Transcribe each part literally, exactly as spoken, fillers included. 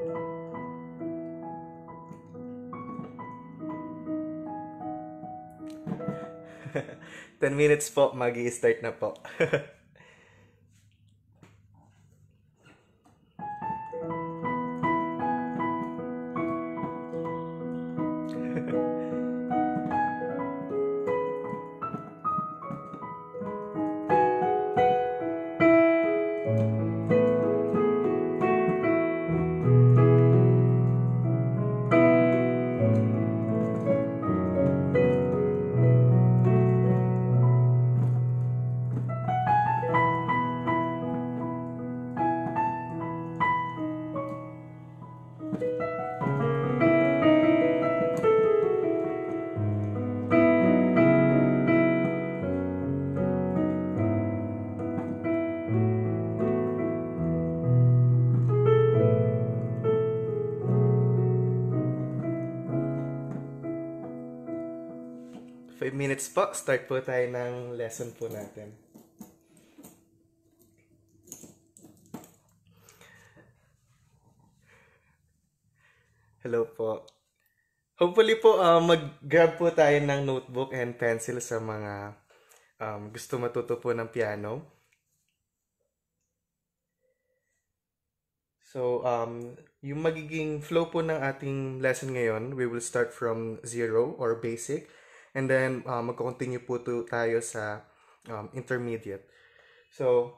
ten minutes po, magi-start na po. five minutes po, start po tayo ng lesson po natin. Hello po. Hopefully po, uh, mag-grab po tayo ng notebook and pencil sa mga um, gusto matuto po ng piano. So, um, yung magiging flow po ng ating lesson ngayon, we will start from zero or basic. And then, uh, mag-continue po to, tayo sa um, intermediate. So,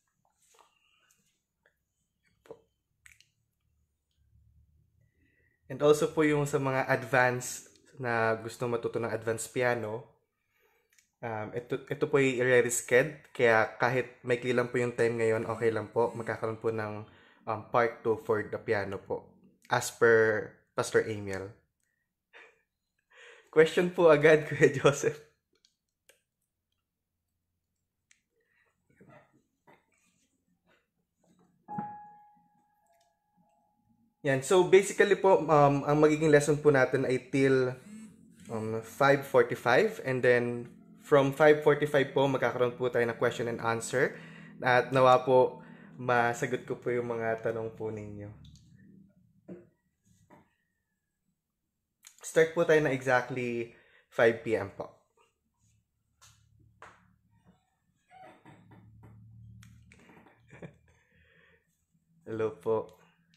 and also po yung sa mga advanced na gusto matuto ng advanced piano, um, ito, ito po yung i-resched. Kaya kahit maikli lang po yung time ngayon, okay lang po. Magkakaroon po ng um, part two for the piano po. As per Pastor Amiel. Question po agad, Kuya Joseph. Yan. So, basically po, um, ang magiging lesson po natin ay till um, five forty-five. And then, from five forty-five po, magkakaroon po tayo ng question and answer. At nawa po, masagot ko po yung mga tanong po ninyo. Start po tayo na exactly five p m po. Hello po.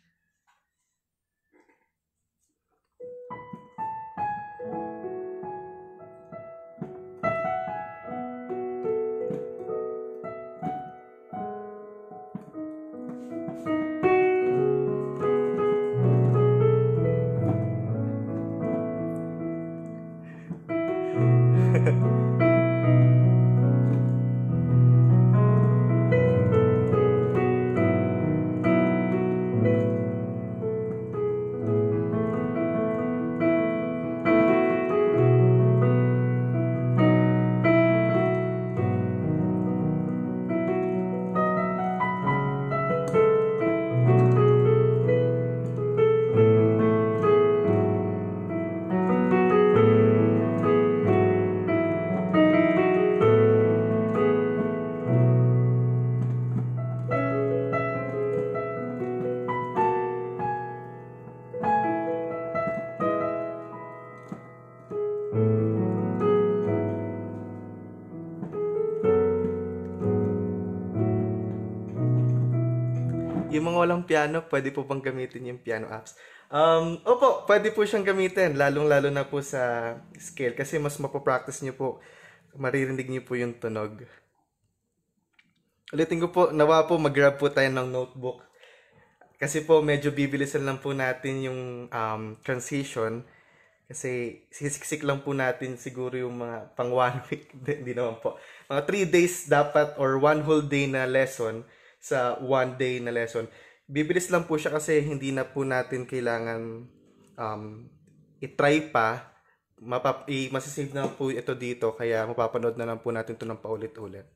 Yung mga walang piano, pwede po bang gamitin yung piano apps? Um, opo, pwede po siyang gamitin, lalong-lalo na po sa scale kasi mas mapopractice niyo po, maririnig niyo po yung tunog. Ulitin ko po, nawa po mag-grab po tayo ng notebook. Kasi po medyo bibilisan lang po natin yung um, transition. Kasi sisiksik lang po natin siguro yung mga pang one week. Hindi naman po. Mga three days dapat or one whole day na lesson sa one day na lesson. Bibilis lang po siya kasi hindi na po natin kailangan um, i-try pa. Mapap i masisave na po ito dito kaya mapapanood na lang po natin ito ng paulit-ulit.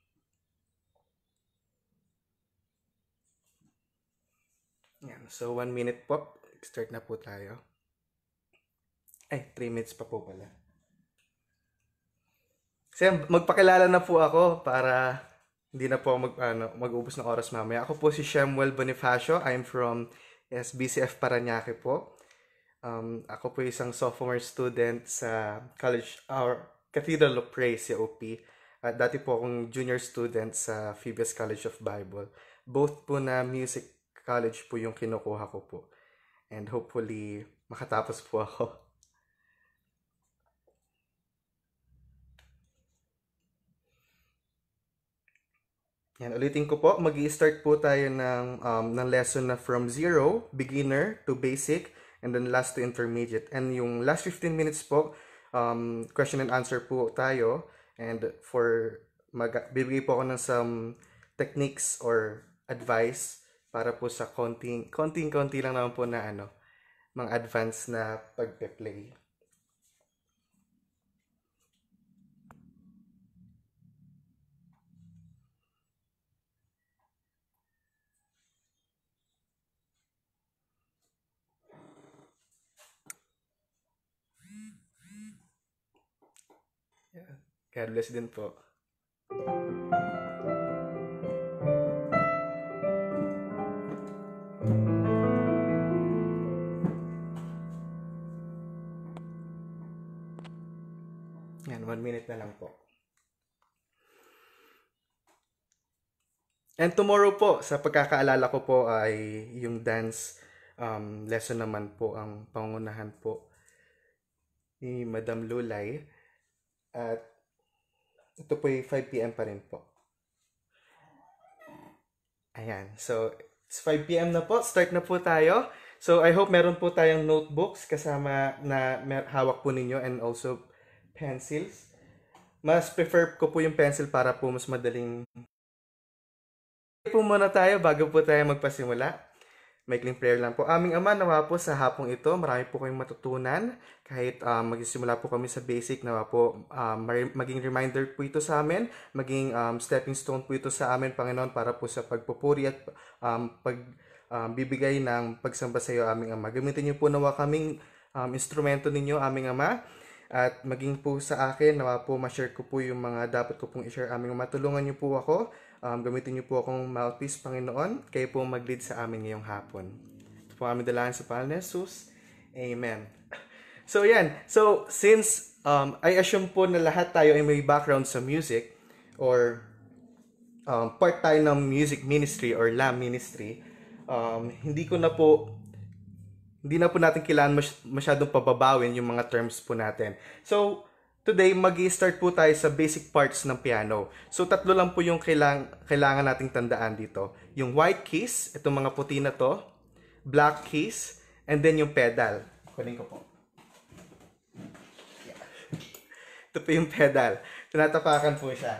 Yan. So, one minute po. Start na po tayo. Ay, three minutes pa po pala. Kasi magpakilala na po ako para hindi na po mag, ano, mag-ubos ng oras mamaya. Ako po si Shemuel Bonifacio. I'm from Yes, B C F Parañaque po. Um, ako po isang sophomore student sa College or Cathedral of Praise, sa O P. At dati po akong junior student sa Phoebus College of Bible. Both po na music college po yung kinukuha ko po. And hopefully, makatapos po ako. Yan, ulitin ko po, mag-i-start po tayo ng, um, ng lesson na from zero, beginner to basic, and then last to intermediate. And yung last fifteen minutes po, um, question and answer po tayo. And for, mag- bibigay po ako ng some techniques or advice para po sa konting, konting-konti lang naman po na ano, mga advanced na pagpe-play. God bless din po. Yan, one minute na lang po. And tomorrow po, sa pagkakaalala ko po ay yung dance um, lesson naman po ang pangunahan po ni Madam Lulay. At ito po ay five p m pa rin po. Ayan. So, it's five p m na po. Start na po tayo. So, I hope meron po tayong notebooks kasama na hawak po ninyo and also pencils. Mas prefer ko po yung pencil para po mas madaling. Po muna tayo bago po tayo magpasimula. Maikling prayer lang po. Aming Ama, nawa po sa hapong ito, marami po kayong matutunan. Kahit um, magsisimula po kami sa basic, nawa po um, maging reminder po ito sa amin, maging um, stepping stone po ito sa amin, Panginoon, para po sa pagpupuri at um, pagbibigay um, ng pagsamba sa iyo, aming Ama. Gamitin niyo po nawa kaming um, instrumento ninyo, aming Ama. At maging po sa akin, nawa po ma-share ko po yung mga dapat ko pong i-share, aming Ama. Tulungan niyo po ako. Um, gamitin niyo po akong mouthpiece, Panginoon. Kayo po mag-lead sa amin ngayong hapon. Ito po aming dalahan sa pangalan ni Jesus. Amen. So, yan. So, since um, I assume po na lahat tayo ay may background sa music or um, part tayo ng music ministry or L A M ministry, um, hindi ko na po hindi na po natin kailangan mas- masyadong pababawin yung mga terms po natin. So, today, mag-i-start po tayo sa basic parts ng piano. So, tatlo lang po yung kailang, kailangan nating tandaan dito. Yung white keys, itong mga puti na to, black keys, and then yung pedal. Kunin ko po. Yeah. Ito po yung pedal. Tinatapakan po siya.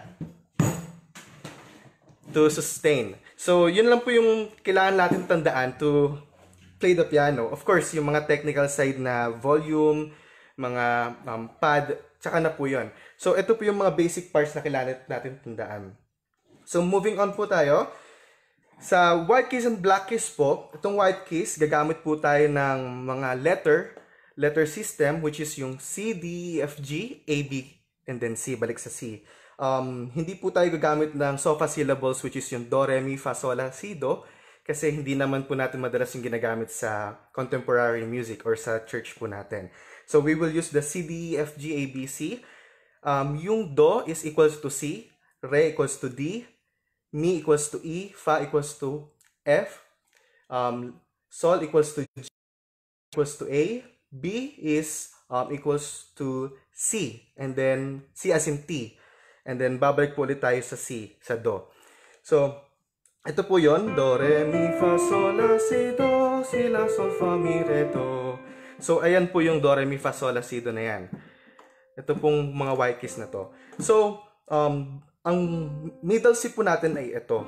To sustain. So, yun lang po yung kailangan natin tandaan to play the piano. Of course, yung mga technical side na volume, mga um, pad, tsaka na po yun. So, ito po yung mga basic parts na kailangan natin tandaan. So, moving on po tayo. Sa white keys and black keys po, itong white keys, gagamit po tayo ng mga letter, letter system, which is yung C, D, E, F, G, A, B, and then C, balik sa C. Um, hindi po tayo gagamit ng sofa syllables, which is yung Do, Re, Mi, Fa, Sol, La, Si, Do, kasi hindi naman po natin madalas yung ginagamit sa contemporary music or sa church po natin. So, we will use the C, D, E, F, G, A, B, C. Um, yung Do is equals to C, Re equals to D, Mi equals to E, Fa equals to F, um, Sol equals to G equals to A, B is um, equals to C, and then C as in T. And then, babalik po ulit tayo sa C, sa Do. So, ito po yon, Do, Re, Mi, Fa, Sol, La, Si, Do, Si, La, Sol, Fa, Mi, Re, Do. So, ayan po yung Do, Re, Mi, Fa, Sol, La, Si, Do na yan. Ito pong mga white keys na to. So, um, ang middle C po natin ay ito.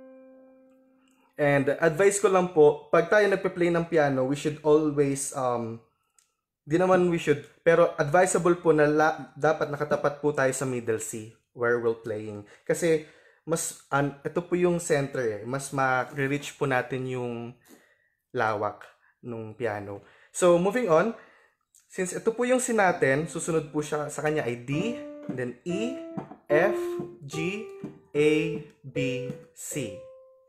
And advice ko lang po, pag tayo nagpe-play ng piano, we should always, um, di naman we should, pero advisable po na la, dapat nakatapat po tayo sa middle C where we're playing. Kasi, mas um, ito po yung center eh. Mas ma-reach po natin yung lawak ng piano. So, moving on. Since ito po yung C natin, susunod po siya sa kanya ay D, then E, F, G, A, B, C.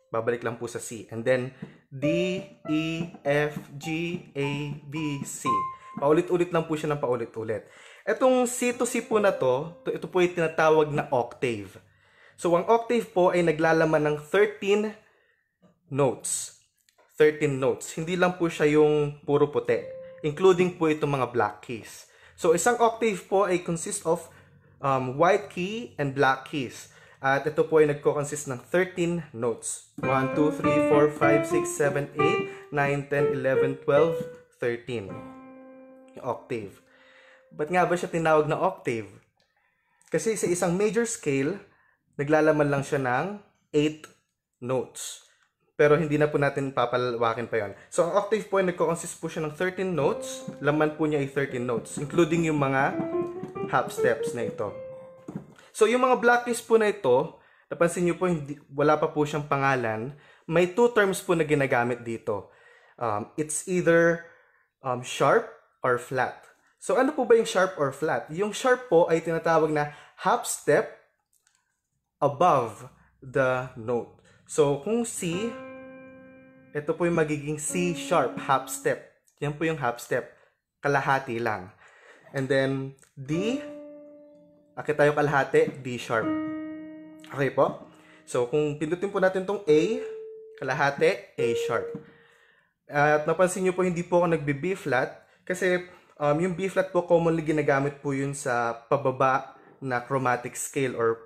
Babalik lang po sa C. And then, D, E, F, G, A, B, C. Paulit-ulit lang po siya ng paulit-ulit. Etong C to C po na to, ito po ay tinatawag na octave. So, ang octave po ay naglalaman ng thirteen notes. thirteen notes. Hindi lang po siya yung puro puti. Including po itong mga black keys. So, isang octave po ay consist of um, white key and black keys. At ito po ay nagko-consist ng thirteen notes. one, two, three, four, five, six, seven, eight, nine, ten, eleven, twelve, thirteen. Yung octave. Ba't nga ba siya tinawag na octave? Kasi sa isang major scale, naglalaman lang siya ng eight notes. Pero hindi na po natin papalawakin pa yon. So, ang octave po ay nagko-consist po siya ng thirteen notes. Laman po niya ay thirteen notes, including yung mga half steps na ito. So, yung mga black keys po na ito, napansin nyo po, hindi, wala pa po siyang pangalan. May two terms po na ginagamit dito. Um, it's either um, sharp or flat. So, ano po ba yung sharp or flat? Yung sharp po ay tinatawag na half step above the note. So, kung C, ito po yung magiging C sharp, half step. Yan po yung half step. Kalahati lang. And then, D, akit tayo kalahati, D sharp. Okay po? So, kung pindutin po natin tong A, kalahati, A sharp. At napansin nyo po, hindi po ako nagbe-B flat. Kasi um, yung B flat po, commonly ginagamit po yun sa pababa na chromatic scale or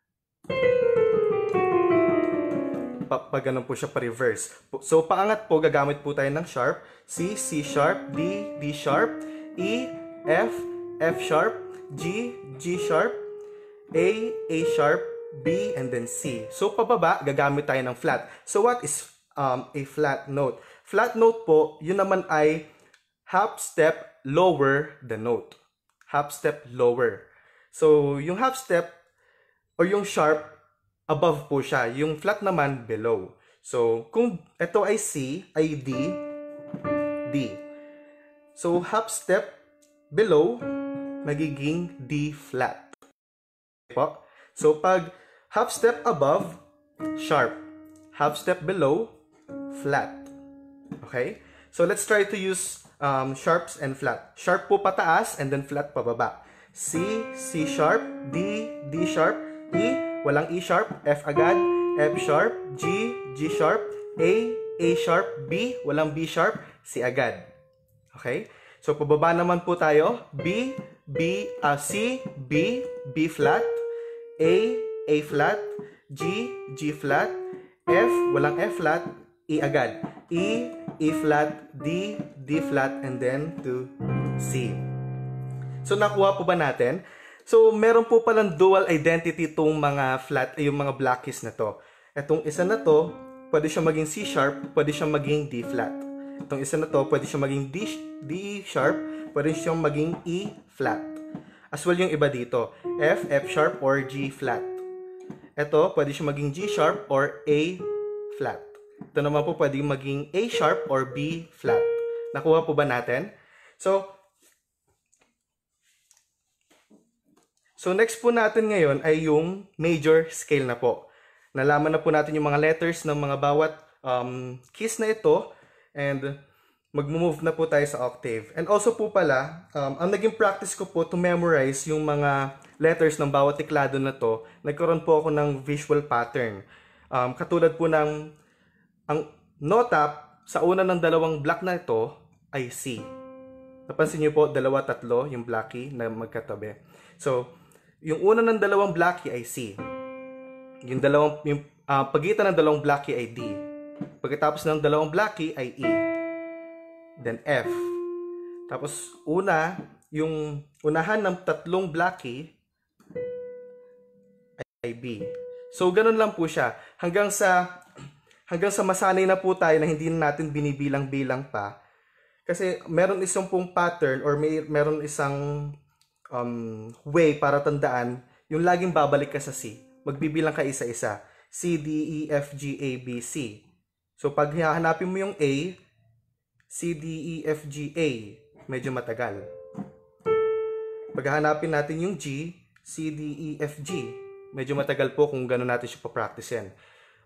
pa, pa ganun po siya pa-reverse. So, paangat po, gagamit po tayo ng sharp. C, C sharp, D, D sharp, E, F, F sharp, G, G sharp, A, A sharp, B, and then C. So, pababa, gagamit tayo ng flat. So, what is um, a flat note? Flat note po, yun naman ay half step lower the note. Half step lower. So, yung half step or yung sharp, above po siya. Yung flat naman, below. So, kung ito ay C, ay D, D. So, half step below, magiging D flat. Po? So, pag half step above, sharp. Half step below, flat. Okay? So, let's try to use um, sharps and flat. Sharp po pataas and then flat pababa. C, C sharp, D, D sharp, E, walang E sharp, F agad, F sharp, G, G sharp, A, A sharp, B, walang B sharp, C agad. Okay? So, pababa naman po tayo. B, B, uh, C, B, B flat, A, A flat, G, G flat, F, walang F flat, E agad. E, E flat, D, D flat, and then to C. So, nakuha po ba natin? So, meron po palang dual identity itong mga flat, yung mga black keys na to. Itong isa na to, pwede siya maging C sharp, pwede siya maging D flat. Itong isa na to, pwede siya maging D, D sharp, pwede siya maging E flat. As well yung iba dito, F, F sharp, or G flat. Ito, pwede siya maging G sharp or A flat. Ito naman po pwede maging A sharp or B flat. Nakuha po ba natin? So, so next po natin ngayon ay yung major scale na po. Nalaman na po natin yung mga letters ng mga bawat um, keys na ito. And mag-move na po tayo sa octave. And also po pala, um, ang naging practice ko po to memorize yung mga letters ng bawat teklado na to, nagkaroon po ako ng visual pattern. Um, katulad po ng, ang nota sa una ng dalawang block na ito ay C. Napansin niyo po, dalawa, tatlo, yung black key na magkatabi. So, yung una ng dalawang black key ay C. Yung, dalawang, yung uh, pagitan ng dalawang black key ay D. Pagkatapos ng dalawang black key ay E. Then F. Tapos una, yung unahan ng tatlong black key ay B. So ganun lang po siya. Hanggang sa hanggang sa masanay na po tayo na hindi na natin binibilang-bilang pa. Kasi meron isang pong pattern or may meron isang um, way para tandaan yung laging babalik ka sa C. Magbibilang ka isa-isa. C, D, E, F, G, A, B, C. So, pag hahanapin mo yung A, C, D, E, F, G, A, medyo matagal. Pag hahanapin natin yung G, C, D, E, F, G, medyo matagal po kung gano'n natin siya pa-practicein.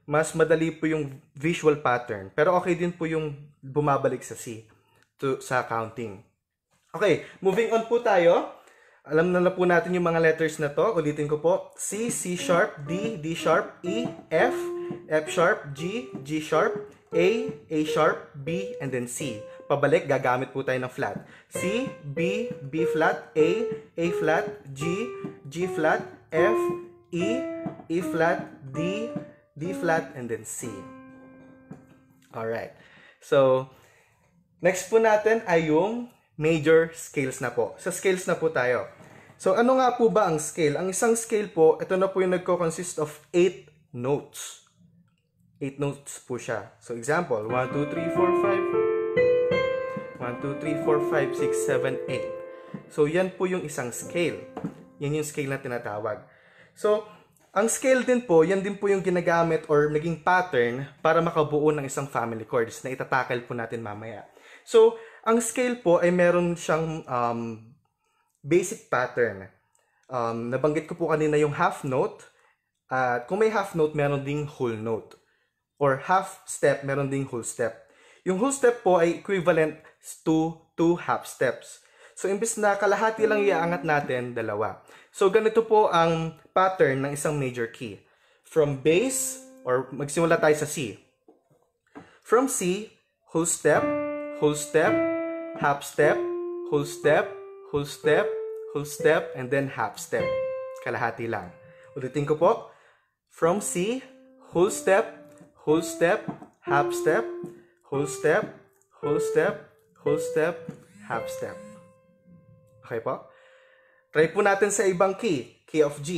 mas madali po yung visual pattern. Pero okay din po yung bumabalik sa C to, sa counting. Okay, moving on po tayo. Alam na na po natin yung mga letters na to. Ulitin ko po. C, C sharp, D, D sharp, E, F, F sharp, G, G sharp, A, A sharp, B, and then C. Pabalik, gagamit po tayo ng flat. C, B, B flat, A, A flat, G, G flat, F, E, E flat, D, D flat, and then C. Alright. So, next po natin ay yung major scales na po. Sa scales na po tayo. So, ano nga po ba ang scale? Ang isang scale po, ito na po yung nagko-consist of eight notes. eight notes po siya. So, example, one, two, three, four, five. one, two, three, four, five, six, seven, eight. So, yan po yung isang scale. Yan yung scale na tinatawag. So, ang scale din po, yan din po yung ginagamit or naging pattern para makabuo ng isang family chords na itatakal po natin mamaya. So, ang scale po ay meron siyang um, basic pattern. Um, nabanggit ko po kanina yung half note. At uh, kung may half note, meron ding whole note. Or half step, meron ding whole step. Yung whole step po ay equivalent to two half steps. So, imbis na kalahati lang iaangat natin, dalawa. So, ganito po ang pattern ng isang major key. From bass, or magsimula tayo sa C. From C, whole step, whole step, half step, whole step, whole step, whole step, and then half step. Kalahati lang. Ulitin ko po. From C, whole step, whole step, half step, whole step, whole step, whole step, half step. Okay po? Try po natin sa ibang key. Key of G.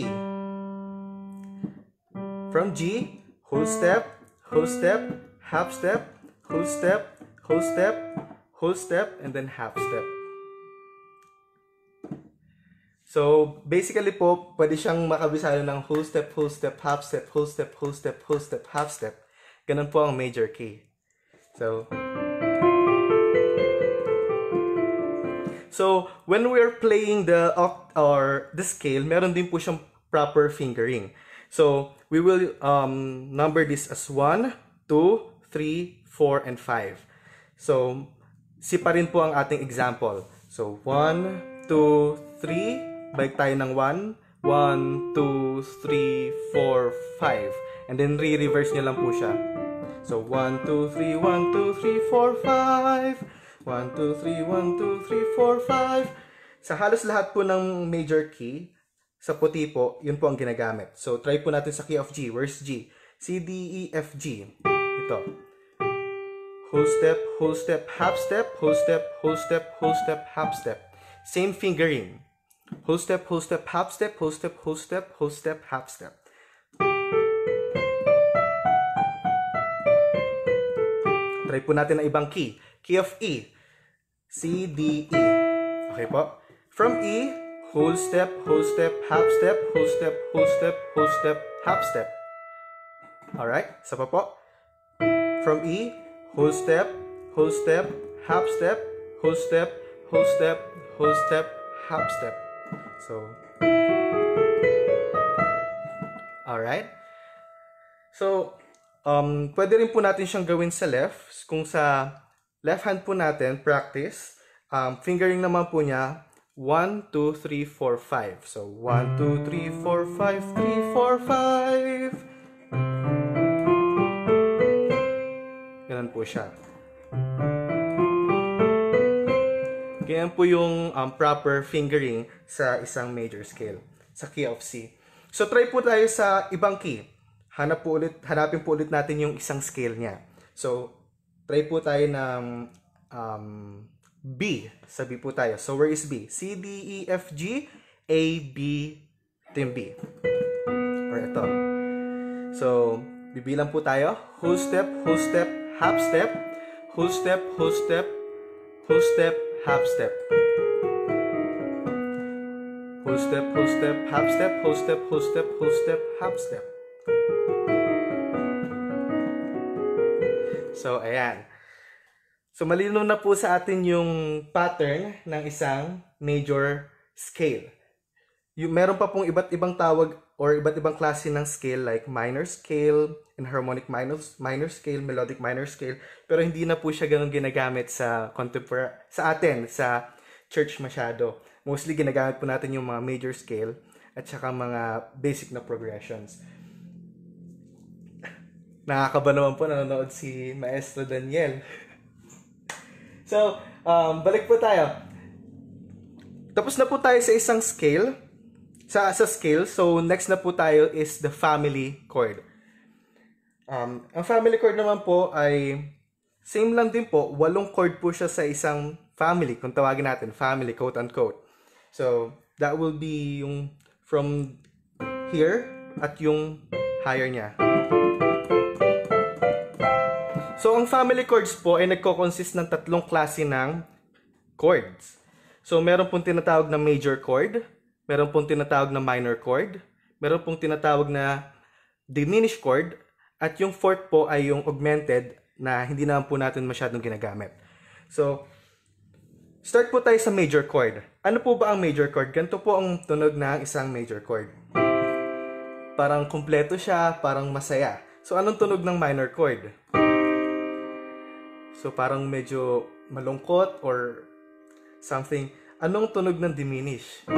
From G, whole step, whole step, half step, whole step, whole step, whole step, and then half step. So, basically po, pwede siyang makabisado ng whole step, whole step, half step, whole step, whole step, whole step, half step. Ganun po ang major key. So, so when we're playing the oct or the scale, meron din po siyang proper fingering. So, we will um, number this as one, two, three, four, and five. So, si pa rin po ang ating example. So, one, two, three, balik tayo ng one, one, two, three, four, five. And then, re-reverse nyo lang po siya. So, one, two, three, one, two, three, four, five. one, two, three, one, two, three, four, five. Sa halos lahat po ng major key, sa puti po, yun po ang ginagamit. So, try po natin sa key of G. Where's G? C, D, E, F, G. Ito. Whole step, whole step, half step, whole step, whole step, whole step, half step. Same fingering. Whole step, whole step, half step, whole step, whole step, whole step, half step. Try po natin ang ibang key. Key of E. C, D, E. Okay po? From E, whole step, whole step, half step, whole step, whole step, whole step, half step. Alright? Isa pa po. From E, whole step, whole step, half step, whole step, whole step, whole step, half step. So, alright? So, um, pwede rin po natin siyang gawin sa left. Kung sa left hand po natin, practice, um, fingering naman po niya, one, two, three, four, five. So, one, two, three, four, five, three, four, five. Ganun po siya. Ganyan po yung um, proper fingering sa isang major scale, sa key of C. So, try po tayo sa ibang key. Hanap po ulit, hanapin po ulit natin yung isang scale niya. So, try po tayo ng um, B. Sa B po tayo. So, where is B? C, D, E, F, G, A, B, ito yung B. Or ito. So, bibilang po tayo. Whole step, whole step, half step, whole step, whole step, whole step, half step. Whole step, whole step, half step, whole step, whole step, whole step, half step. So, ayan. So, malinaw na po sa atin yung pattern ng isang major scale. Yung, meron pa pong iba't ibang tawag or iba't ibang klase ng scale like minor scale, enharmonic minor, minor scale, melodic minor scale, pero hindi na po siya ganun ginagamit sa contemporary, sa atin, sa church masyado. Mostly ginagamit po natin yung mga major scale at saka mga basic na progressions. Nakakaba naman po, nanonood si Maestro Daniel. So, um, balik po tayo. Tapos na po tayo sa isang scale. Sa, sa scale, so next na po tayo is the family chord. Um, ang family chord naman po ay same lang din po, walong chord po siya sa isang family, kung tawagin natin, family, quote-unquote. So, that will be yung from here at yung higher niya. So, ang family chords po ay nagko-consist ng tatlong klase ng chords. So, meron pong tinatawag na major chord, meron pong tinatawag na minor chord, meron pong tinatawag na diminished chord, at yung fourth po ay yung augmented na hindi naman po natin masyadong ginagamit. So, start po tayo sa major chord. Ano po ba ang major chord? Ganito po ang tunog ng isang major chord. Parang kumpleto siya, parang masaya. So, anong tunog ng minor chord? So, parang medyo malungkot or something. Anong tunog ng diminish?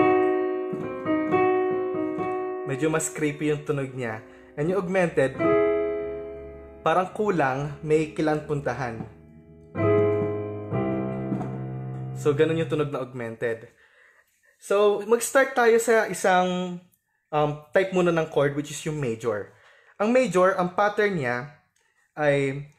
Medyo mas creepy yung tunog niya. And yung augmented, parang kulang, may kilang puntahan. So, ganun yung tunog na augmented. So, mag-start tayo sa isang um, type muna ng chord, which is yung major. Ang major, ang pattern niya ay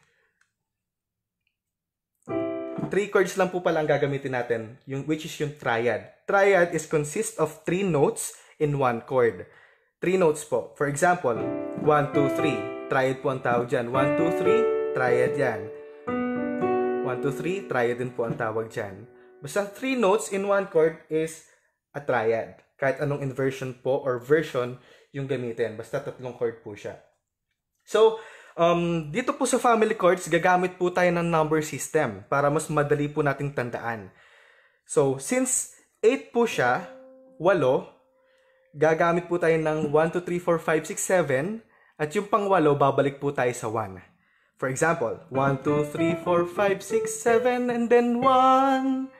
three chords lang po pala ang gagamitin natin, yung, which is yung triad. Triad is consist of three notes in one chord. Three notes po. For example, one, two, three. Triad po ang tawag dyan. one, two, three, triad yan. one, two, three, triad din po ang tawag dyan. Basta three notes in one chord is a triad. Kahit anong inversion po or version yung gamitin. Basta tatlong chord po siya. So, um, dito po sa family chords, gagamit po tayo ng number system para mas madali po nating tandaan. So, since eight po siya, walo, gagamit po tayo ng one, two, three, four, five, six, seven, at yung pangwalo, babalik po tayo sa one. For example, one, two, three, four, five, six, seven, and then one.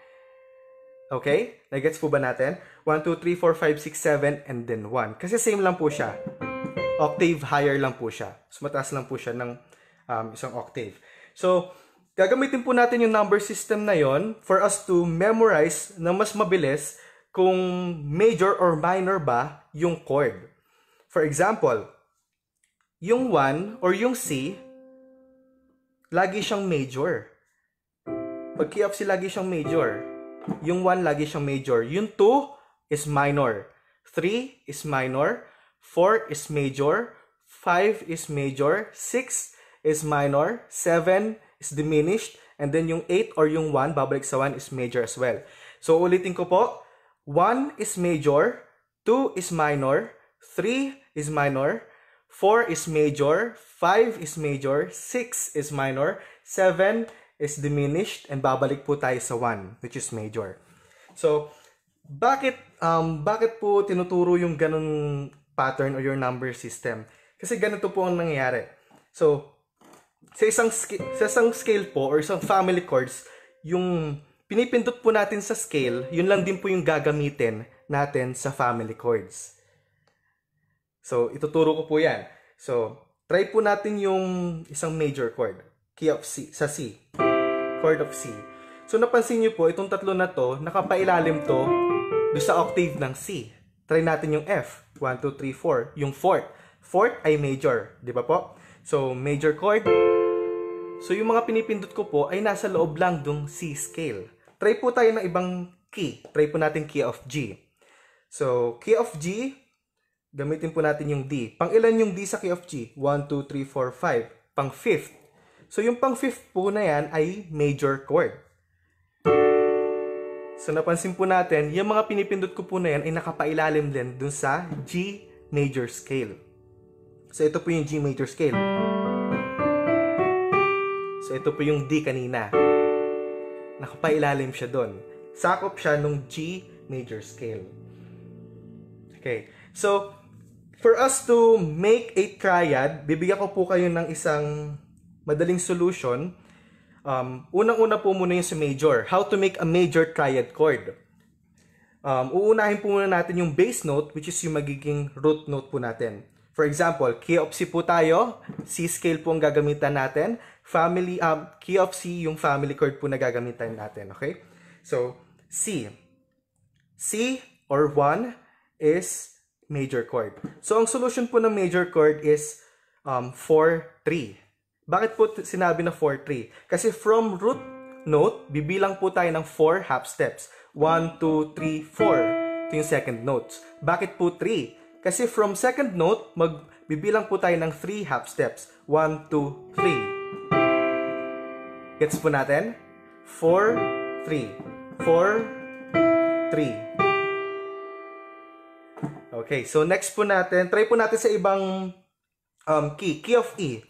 Okay? Nagets po ba natin? one, two, three, four, five, six, seven, and then one. Kasi same lang po siya. Octave higher lang po siya. So, mataas lang po siya ng um, isang octave. So, gagamitin po natin yung number system na yon for us to memorize na mas mabilis kung major or minor ba yung chord. For example, yung one or yung C, lagi siyang major. Pag key of C, lagi siyang major. Yung one, lagi siyang major. Yung two is minor. three is minor. four is major. five is major. six is minor. seven is diminished. And then yung eight or yung one, babalik sa one, is major as well. So, ulitin ko po. one is major, two is minor, three is minor, four is major, five is major, six is minor, seven is diminished, and babalik po tayo sa one, which is major. So, bakit um bakit po tinuturo yung ganung pattern or your number system? Kasi ganito po ang nangyayari. So, sa isang sa isang scale po or isang family chords, yung pinipindot po natin sa scale, yun lang din po yung gagamitin natin sa family chords. So, ituturo ko po yan. So, try po natin yung isang major chord. Key of C, sa C. Chord of C. So, napansin nyo po, itong tatlo na to, nakapailalim to doon sa octave ng C. Try natin yung F. one, two, three, four. Yung fourth. Fourth ay major. Di ba po? So, major chord. So, yung mga pinipindot ko po ay nasa loob lang dung C scale. Try po tayo ng ibang key. Try po natin key of G. So, key of G, gamitin po natin yung D. Pang ilan yung D sa key of G? one, two, three, four, five. Pang fifth. So, yung pang fifth po na yan ay major chord. So, napansin po natin, yung mga pinipindot ko po na yan ay nakapailalim din dun sa G major scale. So, ito po yung G major scale. So, ito po yung D kanina. Nakapailalim siya doon. Sakop siya nung G major scale. Okay. So, for us to make a triad, bibigyan ko po kayo ng isang madaling solution. Um, unang-una po muna yung sa major. How to make a major triad chord. Um, uunahin po muna natin yung bass note, which is yung magiging root note po natin. For example, key of C po tayo. C scale po ang gagamitan natin. Family, um, key of C, yung family chord po na gagamitan natin. Okay? So, C. C or one is major chord. So, ang solution po ng major chord is um, four three. Bakit po sinabi na four three? Kasi from root note, bibilang po tayo ng four half steps. one, two, three, four. Ito yung second notes. Bakit po three? Kasi from second note, magbibilang po tayo ng three half steps. one, two, three. Gets po natin? four, three. four, three. Okay, so next po natin, try po natin sa ibang um, key. Key of E.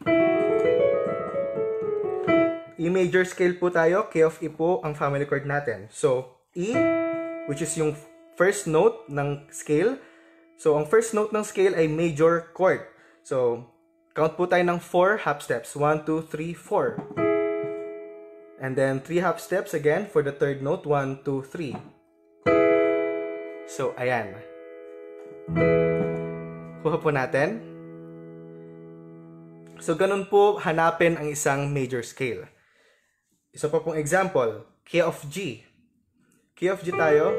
E major scale po tayo. Key of E po ang family chord natin. So, E, which is yung first note ng scale. So, ang first note ng scale ay major chord. So, count po tayo ng four half steps. one, two, three, four. And then three half steps again for the third note. one, two, three. So, ayan. Kuha po natin. So, ganun po hanapin ang isang major scale. Isa pa pong example, key of G. Key of G tayo.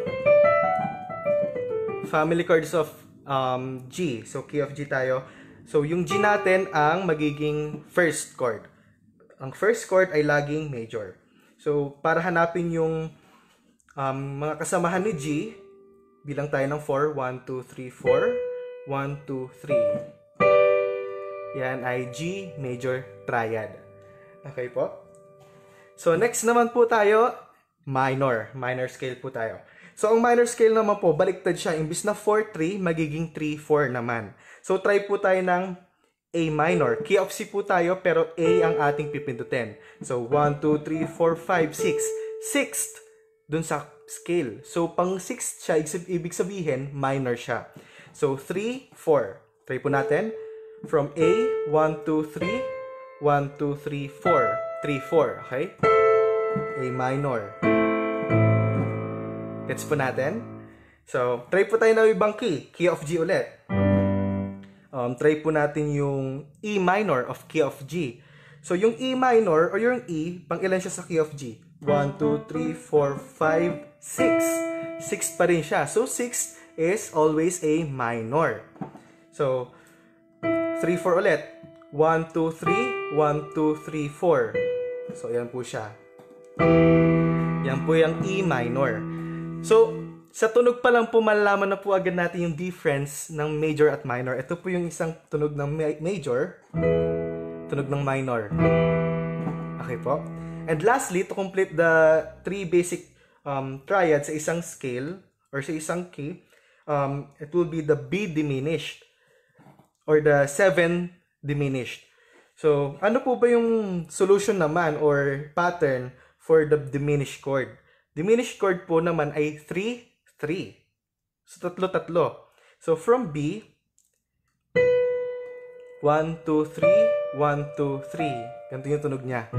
Family chords of um, G. So, key of G tayo. So, yung G natin ang magiging first chord. Ang first chord ay laging major. So, para hanapin yung um, mga kasamahan ni G, bilang tayo ng four. one, two, three, four. one, two, three. Yan ay G major triad. Okay po? So, next naman po tayo, minor. Minor scale po tayo. So, ang minor scale naman po, baliktad siya. Imbis na four three, magiging three four naman. So, try po tayo ng A minor. Key of C po tayo, pero A ang ating pipindutin. So, one, two, three, four, five, six. Sixth, dun sa scale. So, pang sixth siya, ibig sabihin, minor siya. So, three, four. Try po natin. From A, one, two, three. one, two, three, four. three, four. Okay? A minor. Gets po natin? So, try po tayo ng ibang key. Key of G ulit. Um, try po natin yung E minor of key of G. So, yung E minor, or yung E, pang ilan siya sa key of G? one, two, three, four, five, six. six pa rin siya. So, six is always a minor. So, three, four ulit. one, two, three. one, two, three, four. So, yan po siya. Yan po yung E minor. So, sa tunog pa lang po, malalaman na po agad natin yung difference ng major at minor. Ito po yung isang tunog ng major, tunog ng minor. Okay po? And lastly, to complete the three basic um, triads sa isang scale or sa isang key, um, it will be the B diminished or the seven diminished. So, ano po ba yung solution naman or pattern for the diminished chord? Diminished chord po naman ay three three. So, tatlo-tatlo. So, from B, one, two, three, one, two, three. Ganito yung tunog niya.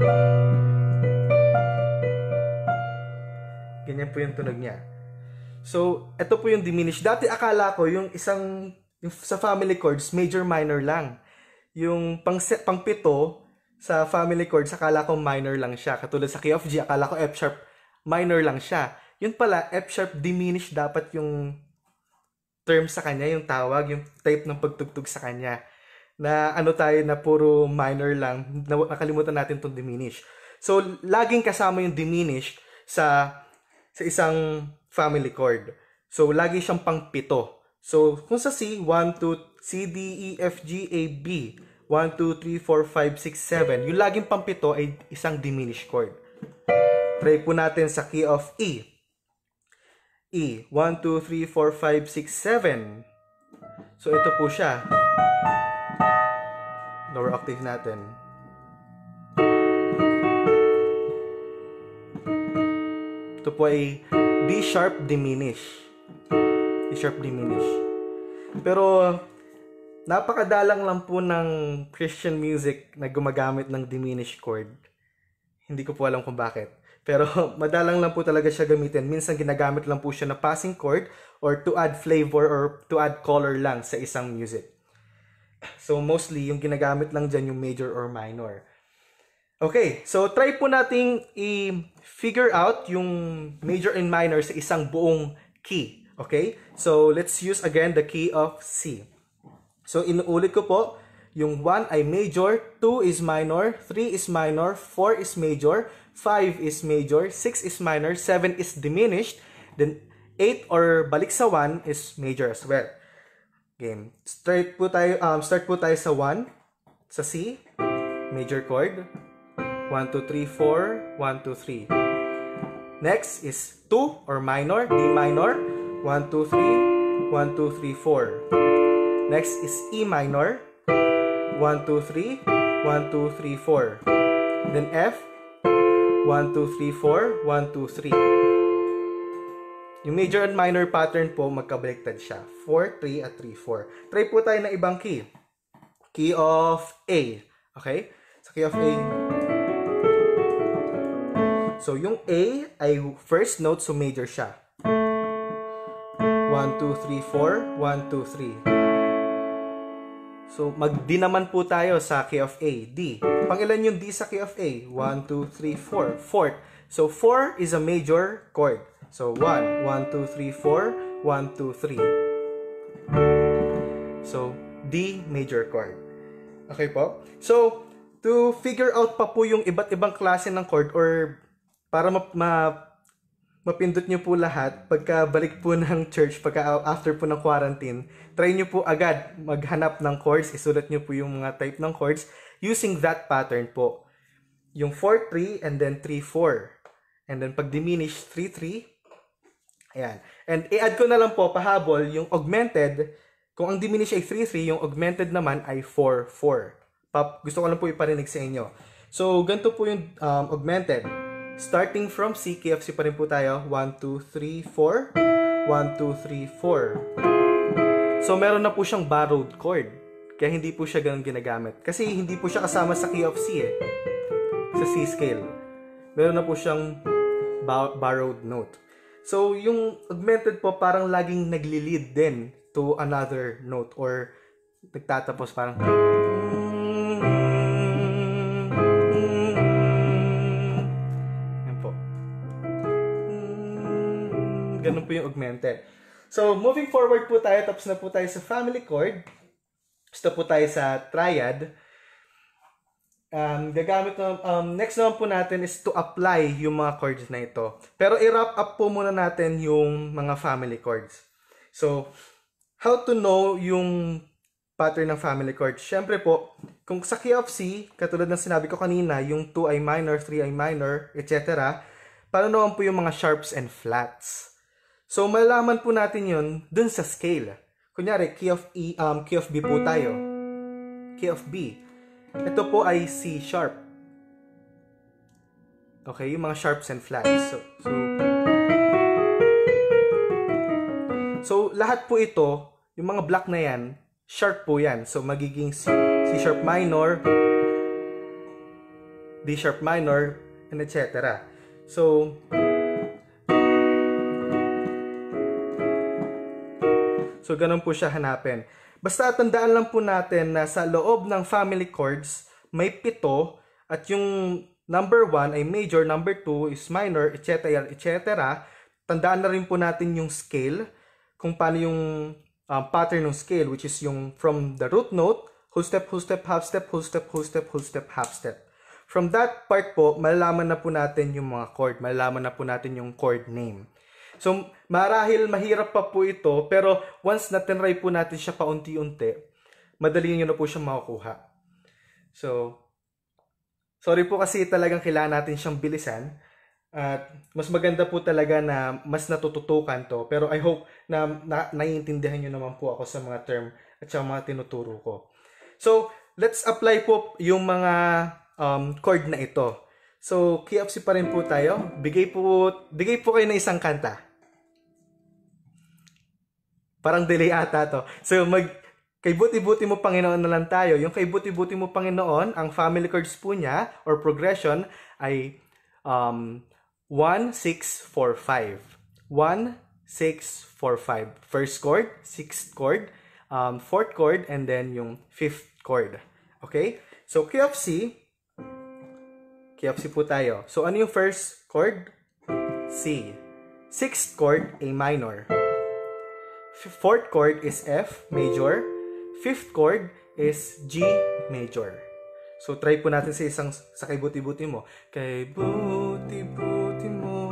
Ganyan po yung tunog niya. So, ito po yung diminished. Dati akala ko yung isang, yung sa family chords, major minor lang. Yung pang, pang pito sa family chords, akala ko minor lang siya. Katulad sa key of G, akala ko F sharp minor lang siya. Yun pala, F sharp diminished dapat yung term sa kanya, yung tawag, yung type ng pagtugtog sa kanya. Na ano tayo na puro minor lang, nakalimutan natin itong diminish. So, laging kasama yung diminished sa, sa isang family chord. So, lagi siyang pang pito. So, kung sa C, one, two, C, D, E, F, G, A, B. one, two, three, four, five, six, seven. Yung laging pang pito ay isang diminished chord. Try po natin sa key of E. E. one, two, three, four, five, six, seven. So, ito po siya. Lower octave natin. Ito po ay D-sharp diminish. D-sharp diminish. Pero, napakadalang lang po ng Christian music na gumagamit ng diminished chord. Hindi ko po alam kung bakit. Pero madalang lang po talaga siya gamitin. Minsan ginagamit lang po siya na passing chord or to add flavor or to add color lang sa isang music. So mostly yung ginagamit lang dyan yung major or minor. Okay, so try po nating i-figure out yung major and minor sa isang buong key. Okay, so let's use again the key of C. So inuulit ko po, yung one ay major, two is minor, three is minor, four is major, five is major, six is minor, seven is diminished, then eight or balik sa one is major as well. Game. Start po tayo, um, start po tayo sa one, sa C, major chord. one, two, three, four, one, two, three. Next is two or minor, D minor, one, two, three, one, two, three, four. Next is E minor, one, two, three, one, two, three, four. Then F, one, two, three, four, one, two, three. Yung major and minor pattern po, magkabaliktad siya. four, three, at three, four. Try po tayo ng ibang key. Key of A. Okay? Sa key of A, so yung A ay first note, so major siya. one, two, three, four, one, two, three. So mag-D naman po tayo sa key of A, D. Pangilan yung D sa key of A? one, two, three, four. Fourth. So four is a major chord. So one, one, two, three, four, one, two, three. So D major chord. Okay po? So to figure out pa po yung iba't ibang klase ng chord or para ma, ma mapindot nyo po lahat, pagka balik po ng church, pagka after po ng quarantine, try nyo po agad maghanap ng chords, isulat nyo po yung mga type ng chords using that pattern po. Yung four, three, and then three, four. And then pag diminish, three, three. Ayan. And i-add ko na lang po, pahabol, yung augmented, kung ang diminish ay three, three, yung augmented naman ay four, four. Pap, gusto ko lang po iparinig sa inyo. So, ganito po yung um, augmented. Starting from C, key of C pa rin po tayo. one, two, three, four. one, two, three, four. So, meron na po siyang borrowed chord. Kaya hindi po siya ganun ginagamit. Kasi hindi po siya kasama sa key of C eh. Sa C scale. Meron na po siyang borrowed note. So, yung augmented po parang laging nagli-lead din to another note or nagtatapos parang ganun po yung augmented. So, moving forward po tayo, tapos na po tayo sa family chord. Gusto po tayo sa triad. Um, gagamit na, um, next naman po natin is to apply yung mga chords na ito. Pero i-wrap up po muna natin yung mga family chords. So, how to know yung pattern ng family chords? Siyempre po, kung sa key of C, katulad ng sinabi ko kanina, yung two ay minor, three ay minor, et cetera. Paano naman po yung mga sharps and flats? So, malalaman po natin yun dun sa scale. Kunyari, key of E, um, key of B po tayo. Key of B. Ito po ay C sharp. Okay, yung mga sharps and flats. So, so, so lahat po ito, yung mga black na yan, sharp po yan. So, magiging C, C sharp minor, D sharp minor, and et cetera. So, So, ganun po siya hanapin. Basta tandaan lang po natin na sa loob ng family chords, may pito at yung number one ay major, number two is minor, et cetera, et cetera. Tandaan na rin po natin yung scale, kung paano yung um, pattern ng scale, which is yung from the root note, whole step, whole step, half step, whole step, whole step, whole step, half step. From that part po, malalaman na po natin yung mga chord, malalaman na po natin yung chord name. So, marahil mahirap pa po ito, pero once na tinry po natin siya paunti-unti, madali nyo na po siyang makukuha. So, sorry po kasi talagang kailangan natin siyang bilisan. At mas maganda po talaga na mas natututukan to. Pero I hope na, na naiintindihan nyo naman po ako sa mga term at sa mga tinuturo ko. So, let's apply po yung mga um, chord na ito. So, key of C pa rin po tayo. Bigay po, bigay po kayo ng isang kanta. Parang delay ata to. So, mag, Kay buti-buti mo Panginoon na lang tayo. Yung kay buti-buti mo Panginoon, ang family chords po niya or progression ay um, one, six, four, five. one, six, four, five. First chord, sixth chord, um, fourth chord, and then yung fifth chord. Okay? So, key of C, key of C po tayo. So, ano yung first chord? C. Sixth chord, A minor. Fourth chord is F major. Fifth chord is G major. So, try po natin sa isang, sa kay buti-buti mo. Kay buti-buti mo,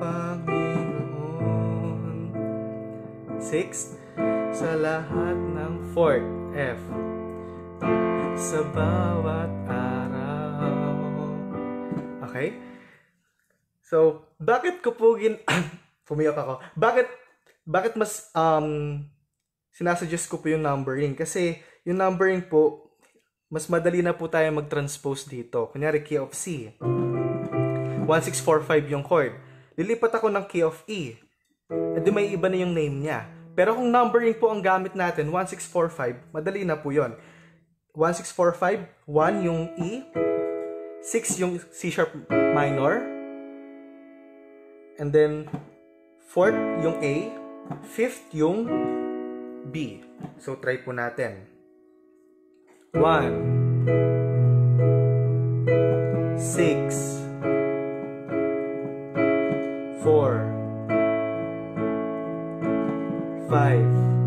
Panginoon. Sixth, sa lahat ng fourth, F. Sa bawat araw. Okay? So, bakit ko po gin... Pumiyak ako. Bakit, bakit mas um, sinasuggest ko po yung numbering? Kasi yung numbering po, mas madali na po tayo mag-transpose dito. Kunyari, key of C. one six four five yung chord. Lilipat ako ng key of E. E di may iba na yung name niya. Pero kung numbering po ang gamit natin, one six four five, madali na po yun. one six four five, one yung E, six yung C sharp minor, and then fourth yung A, fifth yung B. So, try po natin. one, six, four, five.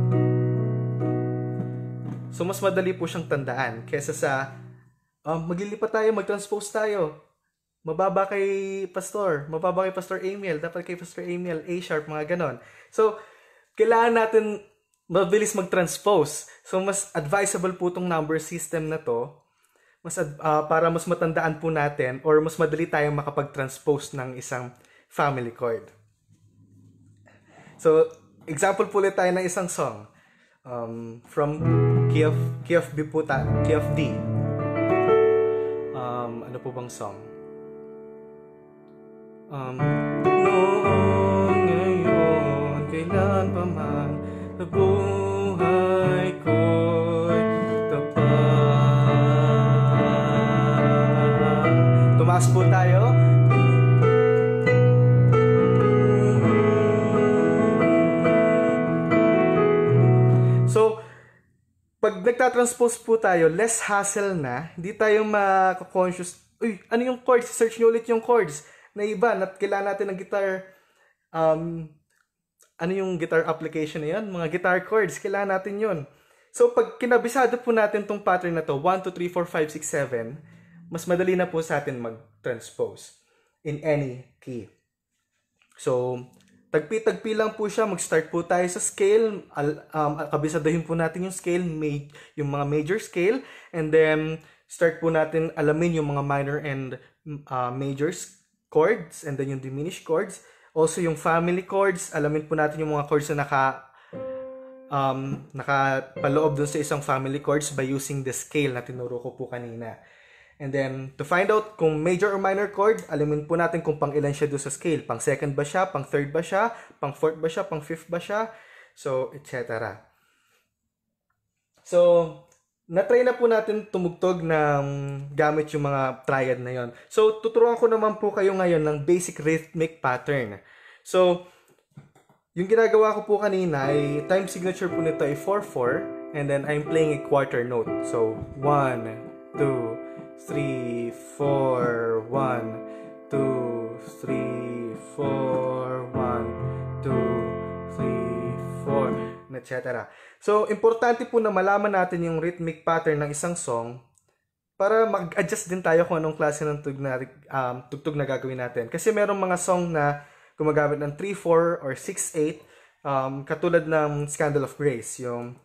So, mas madali po siyang tandaan kesa sa um, maglilipat tayo, mag-transpose tayo. Mababa kay Pastor, mababa kay Pastor Emil, dapat kay Pastor Emil, A sharp, mga ganon. So, kailangan natin mabilis mag-transpose. So, mas advisable po itong number system na to mas, uh, para mas matandaan po natin or mas madali tayong makapag-transpose ng isang family chord. So, example po ulit tayo ng isang song. Um, from key of, key of B po ta, key of D. Um, ano po bang song? Um, noon, ngayon, kailan pa man, sa buhay ko'y tapat. Tumaas po tayo. So, pag nagtatranspose po tayo, less hassle na. Hindi tayo maka-conscious. Uy, ano yung chords? Search nyo ulit yung chords na iba. At kailangan natin ng guitar. Um, ano yung guitar application na yun? Mga guitar chords. Kailangan natin yun. So, pag kinabisado po natin tong pattern na to, one, two, three, four, five, six, seven, mas madali na po sa atin mag-transpose in any key. So, tagpi-tagpi lang po siya. Mag-start po tayo sa scale. Al, um, kabisadahin po natin yung scale, may, yung mga major scale. And then, start po natin alamin yung mga minor and uh, major chords. And then yung diminished chords. Also, yung family chords. Alamin po natin yung mga chords na naka, um, nakapaloob dun sa isang family chords by using the scale na tinuro ko po kanina. And then, to find out kung major or minor chord, alamin po natin kung pang ilan siya doon sa scale. Pang second ba siya? Pang third ba siya? Pang fourth ba siya? Pang fifth ba siya? So, et cetera. So, na-try na po natin tumugtog ng gamit yung mga triad na yon. So, tuturuan ko naman po kayo ngayon ng basic rhythmic pattern. So, yung ginagawa ko po kanina ay time signature po nito ay four four and then I'm playing a quarter note. So, one, two, three, four, one, two, three, four, one, two, three, four, et cetera. So, importante po na malaman natin yung rhythmic pattern ng isang song para mag-adjust din tayo kung anong klase ng tugtog na, um, tugtog na gagawin natin. Kasi merong mga song na gumagamit ng three four or six eight, um, katulad ng Scandal of Grace, yung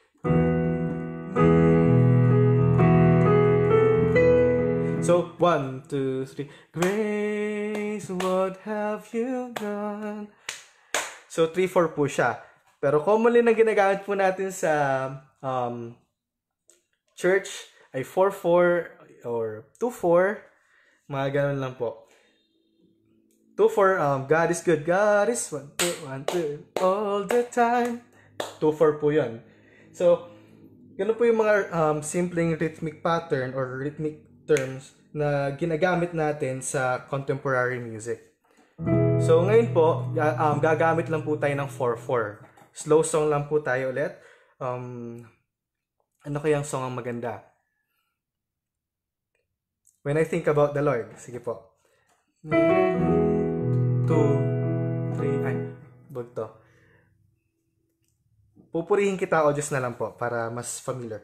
so, one, two, three. Grace, what have you done? So, three four po siya. Pero commonly na ginagamit po natin sa um, church ay four four or two four. Mga ganun lang po. two four, um, God is good. God is one, two, one, two, all the time. two four po yun. So, Ganun po yung mga um, simpleng rhythmic pattern or rhythmic terms na ginagamit natin sa contemporary music. So ngayon po, um, gagamit lang po tayo ng four four. Slow song lang po tayo ulit. Um, ano kayang song ang maganda? When I Think About the Lord. Sige po. Two, three, ay, bugto. Pupurihin kita o Diyos na lang po para mas familiar.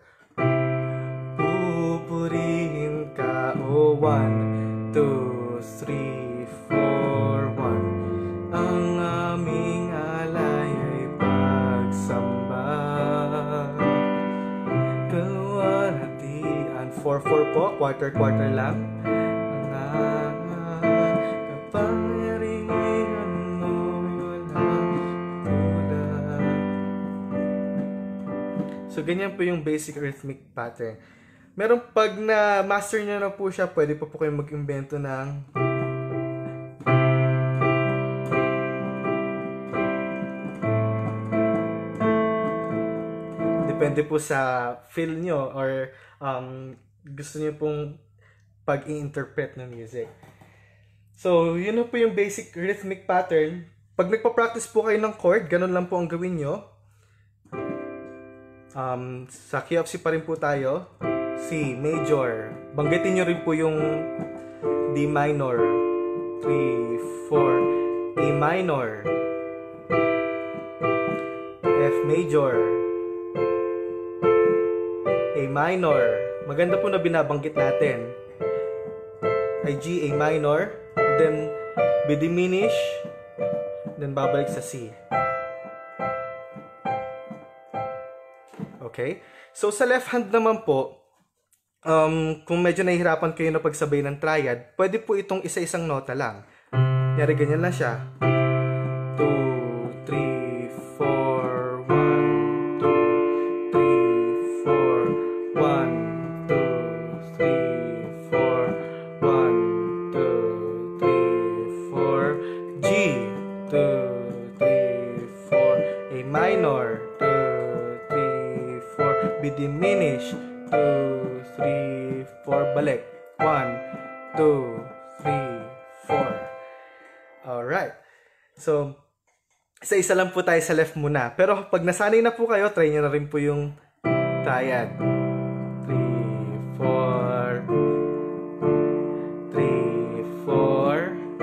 Pupurihin ka o one, two, three, four, one. Ang aming alay ay pagsamba. Kalwalhatian. four four po, quarter-quarter lang. So, ganyan po yung basic rhythmic pattern. Meron pag na-master nyo na po siya, pwede po po kayo mag-invento ng depende po sa feel nyo or um, gusto nyo pong pag-i-interpret ng music. So, yun na po yung basic rhythmic pattern. Pag nagpa-practice po kayo ng chord, ganun lang po ang gawin nyo. Um, sa key of C pa rin po tayo. C major. Banggitin nyo rin po yung D minor. three, four. A minor. F major. A minor. Maganda po na binabanggit natin. Ay G, A minor. Then B diminish. Then babalik sa C. Okay? So, sa left hand naman po, um, kung medyo nahihirapan kayo na pagsabay ng triad, pwede po itong isa-isang nota lang. Yari, ganyan lang siya. two, three, four, one, two, three, four, one, two, three, four, one, two, three, four, G, two, three, four, A minor, B diminish, two, three, four, balik, one, two, three, four. Alright. So, isa-isa lang po tayo sa left muna. Pero pag nasanay na po kayo, try nyo na rin po yung triad. three, four, three, four,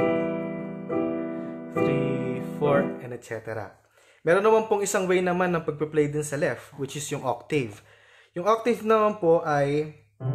three, four, and et cetera. Meron naman pong isang way naman ng pagpe-play din sa left, which is yung octave. Yung octave naman po ay,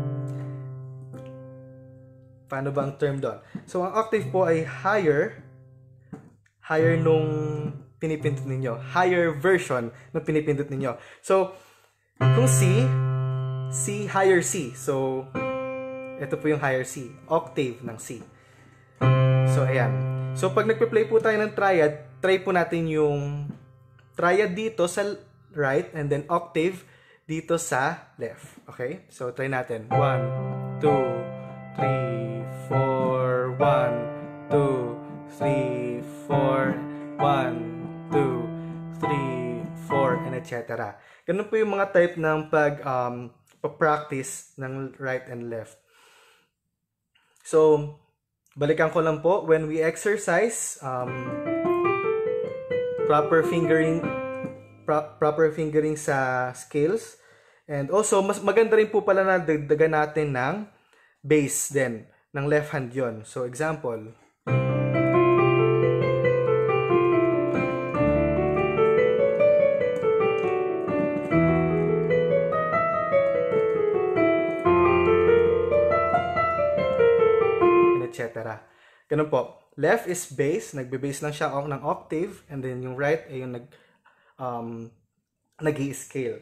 paano ba ang term doon? So, ang octave po ay higher, higher nung pinipindot ninyo. Higher version nung pinipindot ninyo. So, kung C, C, higher C. So, ito po yung higher C. Octave ng C. So, ayan. So, pag nagpe-play po tayo ng triad, try po natin yung triad dito sa right and then octave dito sa left. Okay? So, try natin. one, two, three, four, one, two, three, four, one, two, three, four, and et cetera. Ganun po yung mga type ng pag um, pa-practice ng right and left. So, balikan ko lang po. When we exercise, um, proper fingering pro- proper fingering sa scales, and also mas maganda rin po pala na dagdagan natin ng bass din ng left hand yon. So example, et cetera. Ganun po. Left is bass, nagbe-bass lang siya ng octave, and then yung right ay yung nag um, nag-i-scale.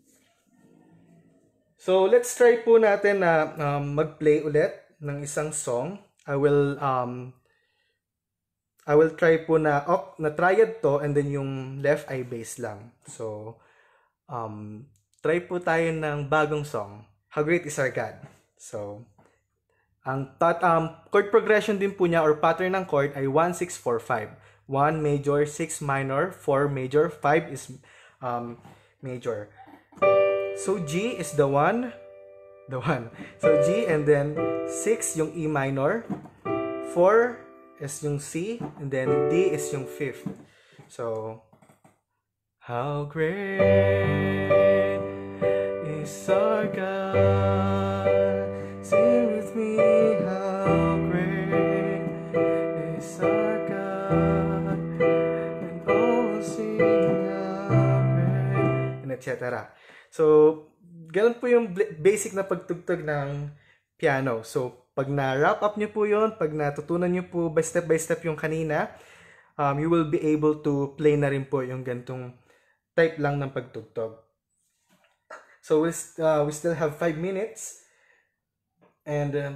So, let's try po natin na um, mag-play ulit ng isang song. I will um, I will try po na oct na triad to, and then yung left ay bass lang. So, um, try po tayo ng bagong song, How Great Is Our God. So, ang tat um, chord progression din po niya or pattern ng chord ay one, six, four, five. one major, six minor, four major, five is um, major. So G is the one, the one. So G, and then six yung E minor, four is yung C, and then D is yung fifth. So, how great is our God? Sing with me, how great is our God, and all sing how great, and et cetera. So, ganun po yung basic na pagtugtog ng piano. So, pag na-wrap up nyo po yun, pag natutunan nyo po by step by step yung kanina, um, you will be able to play na rin po yung gantong type lang ng pagtugtog. So, we, uh, we still have five minutes. And, uh,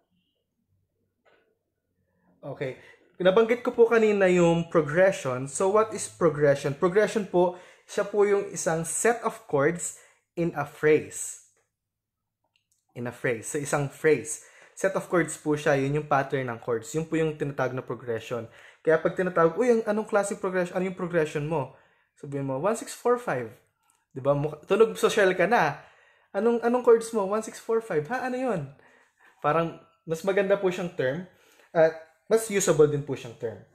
okay. Nabanggit ko po kanina yung progression. So, what is progression? Progression po, siya po yung isang set of chords in a phrase. In a phrase. So, isang phrase. Set of chords po siya. Yun yung pattern ng chords. Yun po yung tinatawag na progression. Kaya pag tinatawag, uy, anong klaseng progression? Ano yung progression mo? Sabihin mo, one, six, four, five. Diba? Tunog social ka na. Anong, anong chords mo? one, six, four, five. Ha? Ano yun? Parang, mas maganda po siyang term. At mas usable din po siyang term.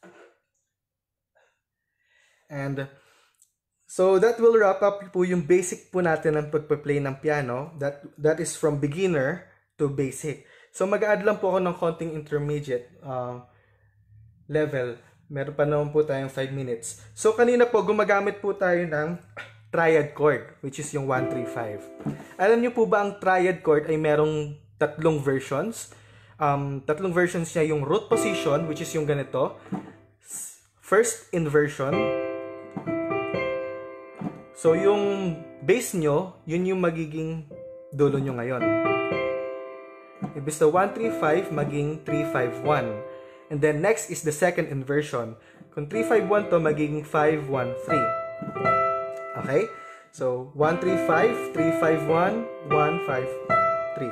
And, so, that will wrap up po yung basic po natin ng pagpa-play ng piano. That, that is from beginner to basic. So, mag-add lang po ako ng konting intermediate uh, level. Meron pa naman po tayong five minutes. So, kanina po, gumagamit po tayo ng triad chord, which is yung one, three, five. Alam niyo po ba ang triad chord ay merong tatlong versions? Um, tatlong versions niya, yung root position, which is yung ganito. First inversion. So, yung bass nyo, yun yung magiging dulo nyo ngayon. Ibig sa one, three, five, maging three, five, one. And then, next is the second inversion. Kung three, five, one to, magiging five, one, three. Okay? So, one, three, five, three, five, one, one, five, three.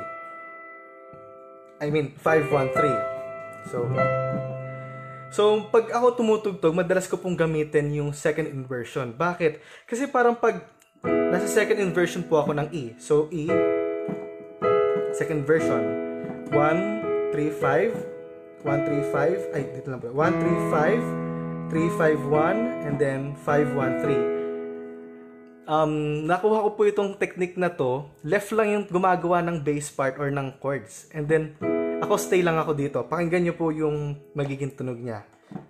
I mean, five, one, three. So, So, pag ako tumutugtog, madalas ko pong gamitin yung second inversion. Bakit? Kasi parang pag nasa second inversion po ako ng E. So, E, second version. one, three, five, one, three, five, ay, dito lang po. one, three, five, three, five, one, and then five, one, three. Um, nakuha ko po itong technique na to. Left lang yung gumagawa ng bass part or ng chords. And then, ako stay lang ako dito. Pakinggan nyo po yung magiging tunog niya.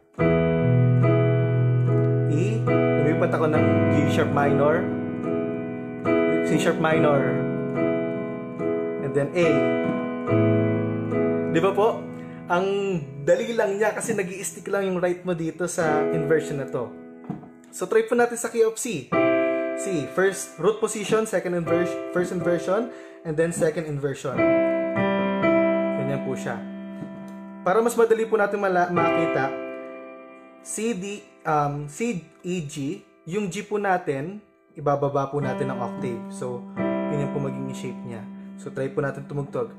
E, lumipat ako ng G sharp minor, C sharp minor, and then A. Di ba po? Ang dali lang niya kasi nag-i-stick lang yung right mo dito sa inversion na to. So try po natin sa key of C. C, first root position, second inversion, first inversion, and then second inversion. Ganyan po siya. Para mas madali po natin makita, C, D, um, C, E, G, yung G po natin, ibababa po natin ang octave. So, ganyan po magiging shape niya. So, try po natin tumugtog.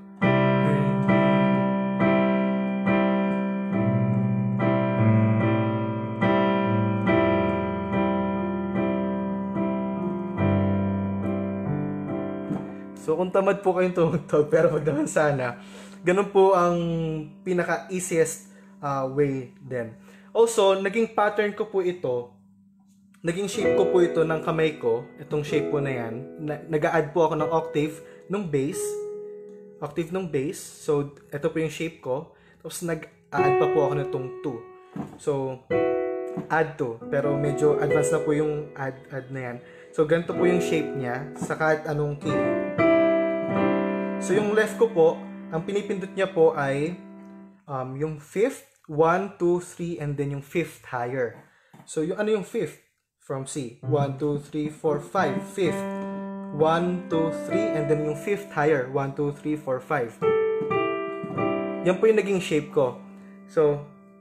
So, kung tamad po kayong tumugtog, pero wag naman sana, ganun po ang pinaka-easiest uh, way din. Also, naging pattern ko po ito, naging shape ko po ito ng kamay ko, itong shape po na yan. Na, nag-a-add po ako ng octave ng bass, octave ng bass. So, ito po yung shape ko. Tapos, nag-a-add pa po ako nitong two. So, add two. Pero medyo advanced na po yung add, add na yan. So, ganito po yung shape niya sa kahit anong key. So, yung left ko po, ang pinipindot niya po ay um, yung fifth, one, two, three, and then yung fifth higher. So, yung ano yung fifth? From C. one, two, three, four, five. fifth. one, two, three, and then yung fifth higher. one, two, three, four, five. Yan po yung naging shape ko. So,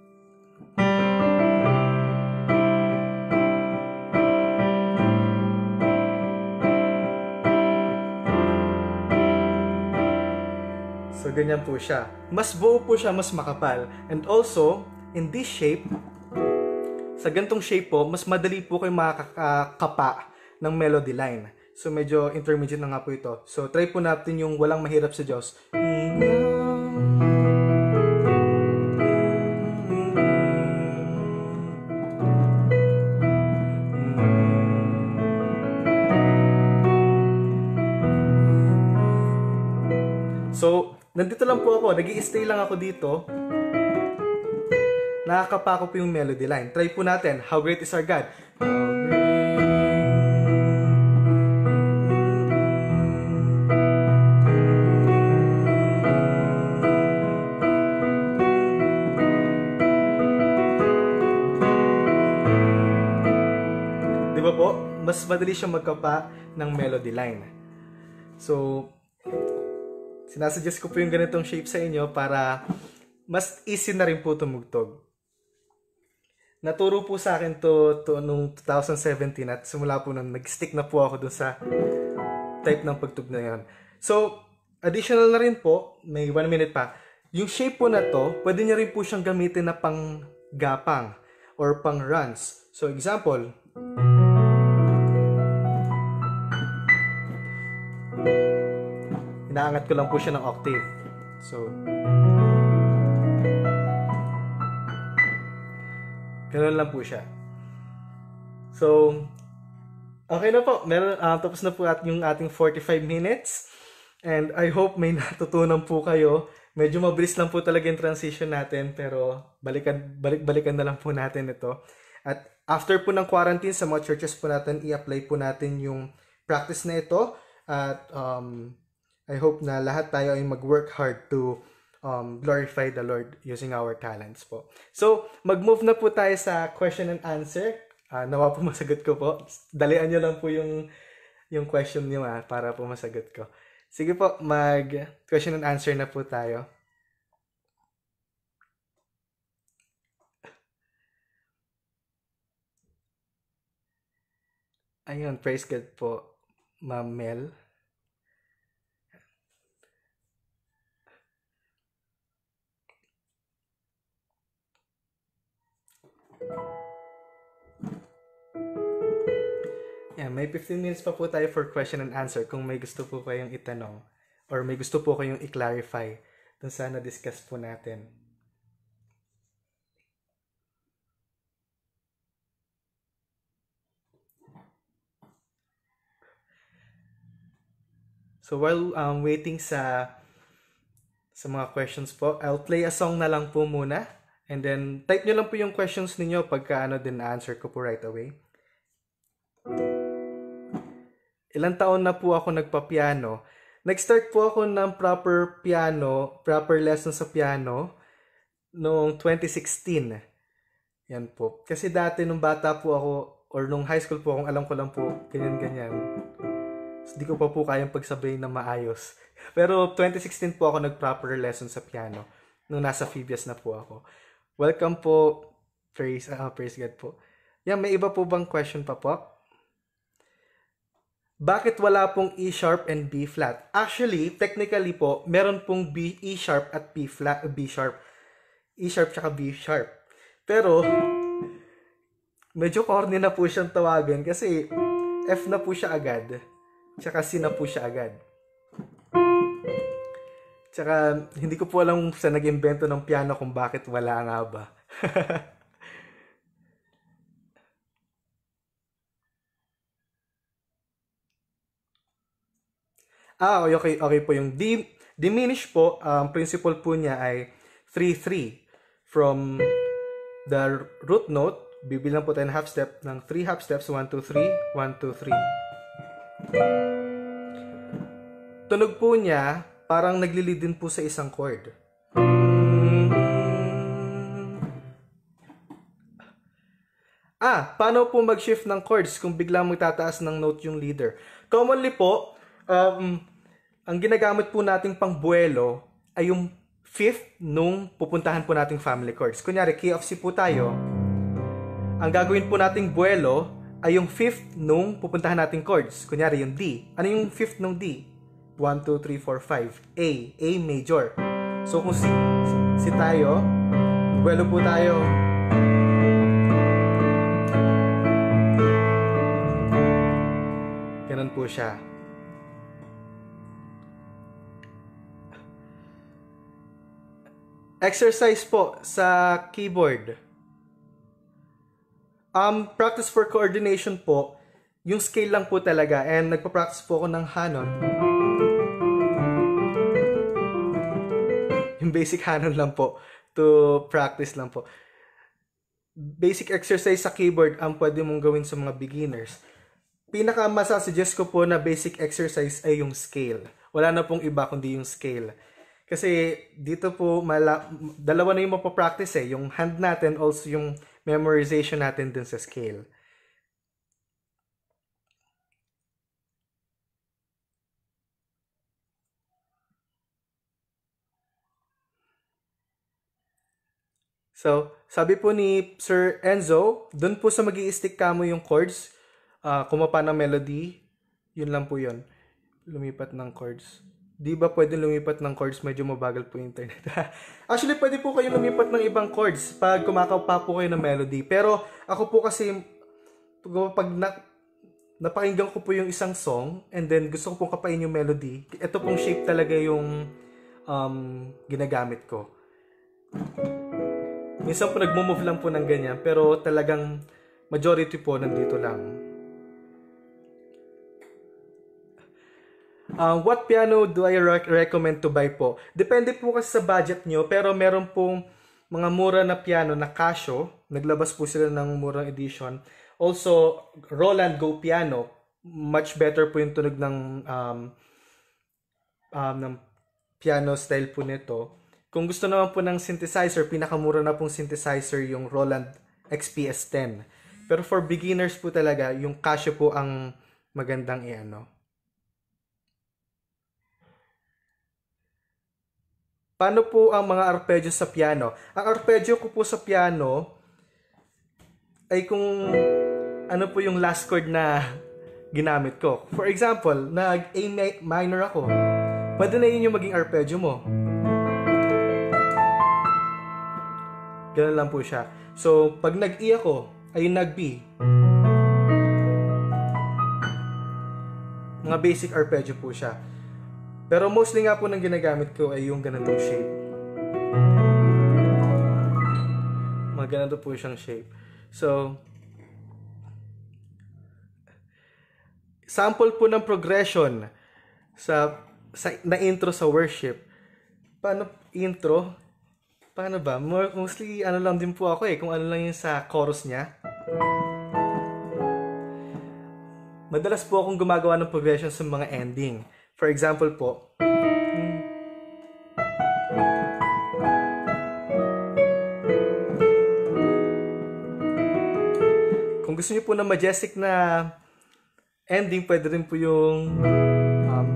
So, ganyan po siya. Mas buo po siya, mas makapal. And also, in this shape, sa gantong shape po, mas madali po kayo makakapa ng melody line. So medyo intermediate na nga po ito. So try po natin yung walang mahirap sa Diyos. So, nandito lang po ako. Nag-i-stay lang ako dito. Nakakapako po yung melody line. Try po natin. How great is our God? How great. Di ba po? Mas madali siyang magkapa ng melody line. So, sinasuggest ko po yung ganitong shape sa inyo para mas easy na rin po tumugtog. Naturo po sa akin to, to nung twenty seventeen at simula po nung nag-stick na po ako dun sa type ng pagtug na yun. So, additional na rin po, may one minute pa. Yung shape po na to, pwede nyo rin po siyang gamitin na pang gapang or pang runs. So, example, inaangat ko lang po siya ng octave. So, ganun lang po siya. So, okay na po. Meron, uh, tapos na po at yung ating forty-five minutes. And I hope may natutunan po kayo. Medyo mabilis lang po talaga yung transition natin. Pero balikan, balik-balikan na lang po natin ito. At after po ng quarantine sa mga churches po natin, i-apply po natin yung practice na ito. At um, I hope na lahat tayo ay mag-work hard to um, glorify the Lord using our talents po. So, mag-move na po tayo sa question and answer. Uh, nawa po masagot ko po. Dalian nyo lang po yung, yung question nyo ah, para po masagot ko. Sige po, mag-question and answer na po tayo. Ayun, praise God po, Ma'am Mel. Yeah, may fifteen minutes pa po tayo for question and answer kung may gusto po kayong itanong or may gusto po kayong i-clarify dun sa na-discuss po natin. So while um, waiting sa sa mga questions po, I'll play a song na lang po muna and then type nyo lang po yung questions ninyo pagka ano din na-answer ko po right away. Ilang taon na po ako nagpa-piano. Nag-start po ako ng proper piano, proper lesson sa piano noong twenty sixteen. Yan po. Kasi dati nung bata po ako or nung high school po, kung alam ko lang po, ganyan-ganyan. Hindi ko pa po kayang pagsabay na maayos. Pero twenty sixteen po ako nag-proper lesson sa piano nung nasa Phoebias na po ako. Welcome po. Praise, uh, praise God po. Yan, may iba po bang question pa po? Bakit wala pong E sharp and B flat? Actually, technically po, meron pong B, E sharp at B flat, B sharp. E sharp tsaka B sharp. Pero, medyo corny na po siyang tawagin kasi F na po siya agad. Tsaka C na po siya agad. Tsaka, hindi ko po alam sa nag-invento ng piano kung bakit wala nga ba. Ah, okay, okay po yung dim diminish po, ang um, principle po niya ay three three. From the root note, bibilang po tayo ng half step ng three half steps, one two three, one two three. Tunog po niya, parang naglilid din po sa isang chord. Ah, paano po mag-shift ng chords kung biglang magtataas ng note yung leader? Commonly po, Um, ang ginagamit po nating pang buwelo ay yung fifth nung pupuntahan po nating family chords. Kunyari, key of C po tayo. Ang gagawin po nating buwelo ay yung fifth nung pupuntahan nating chords. Kunyari, yung D. Ano yung fifth nung D? one, two, three, four, five. A. A major. So, kung C, C tayo, buwelo po tayo. Ganun po siya. Exercise po sa keyboard. Um, practice for coordination po, yung scale lang po talaga, and nagpa-practice po ako ng Hanon. Yung basic Hanon lang po, to practice lang po. Basic exercise sa keyboard ang pwede mong gawin sa mga beginners. Pinaka masasuggest ko po na basic exercise ay yung scale. Wala na pong iba kundi yung scale. Kasi dito po, mala, dalawa na yung mapapractice eh. Yung hand natin, also yung memorization natin dun sa scale. So, sabi po ni Sir Enzo, dun po sa mag-i-stick ka mo yung chords, uh, kumapa ng melody, yun lang po yun. Lumipat ng chords. Di ba pwede lumipat ng chords? Medyo mabagal po yung internet. Actually, pwede po kayong lumipat ng ibang chords pag kumakapa po kayo ng melody. Pero ako po kasi, pag na, napakinggan ko po yung isang song, and then gusto ko pong kapain yung melody, ito pong shape talaga yung um, ginagamit ko. Minsan po nagmo-move lang po ng ganyan, pero talagang majority po nandito lang. Uh, what piano do I rec- recommend to buy po? Depende po kasi sa budget nyo, pero meron pong mga mura na piano na Casio. Naglabas po sila ng murang edition. Also, Roland Go Piano. Much better po yung tunog ng, um, um, ng piano style po nito. Kung gusto naman po ng synthesizer, pinakamura na pong synthesizer yung Roland X P S ten. Pero for beginners po talaga, yung Casio po ang magandang i-ano. Paano po ang mga arpeggio sa piano? Ang arpeggio ko po sa piano ay kung ano po yung last chord na ginamit ko. For example, nag-A minor ako. Pwede na yun yung maging arpeggio mo. Ganun lang po siya. So, pag nag-E ako, ay nag-B. Mga basic arpeggio po siya. Pero mostly nga po nang ginagamit ko ay yung ganitong shape. Mga ganito po siyang shape. So, sample po ng progression sa, sa na intro sa worship. Paano intro? Paano ba? More, mostly ano lang din po ako eh, kung ano lang yung sa chorus niya. Madalas po akong gumagawa ng progression sa mga ending. For example po, kung gusto niyo po ng majestic na ending, pwede rin po yung um,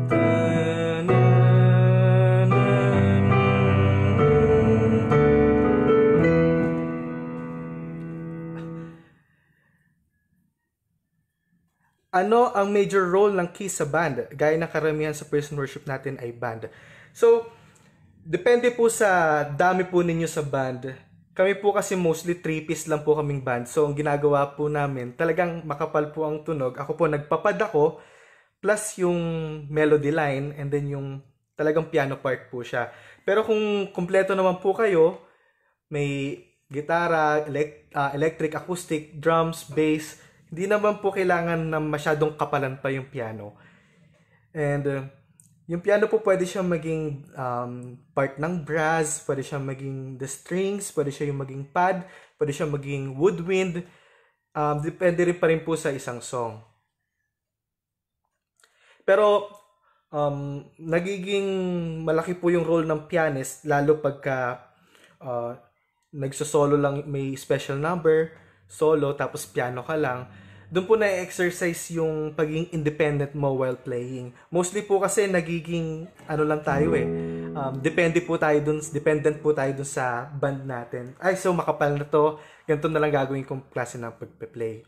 ano ang major role ng keys sa band? Gaya ng karamihan sa praise and worship natin ay band. So, depende po sa dami po ninyo sa band. Kami po kasi mostly three-piece lang po kaming band. So, ang ginagawa po namin, talagang makapal po ang tunog. Ako po, nagpapad ako, plus yung melody line, and then yung talagang piano part po siya. Pero kung kumpleto naman po kayo, may gitara, elect- uh, electric, acoustic, drums, bass, hindi naman po kailangan na masyadong kapalan pa yung piano. And uh, yung piano po pwede siyang maging um, part ng brass, pwede siyang maging the strings, pwede siya yung maging pad, pwede siyang maging woodwind. Um, depende rin pa rin po sa isang song. Pero um, nagiging malaki po yung role ng pianist, lalo pagka uh, nagsosolo lang, may special number, solo, tapos piano ka lang. Doon po na-exercise yung pagiging independent mo while playing. Mostly po kasi nagiging ano lang tayo eh. Um, depende po tayo dun, dependent po tayo dun sa band natin. Ay, so makapal na to. Ganito na lang gagawin kong klase ng pagpe-play.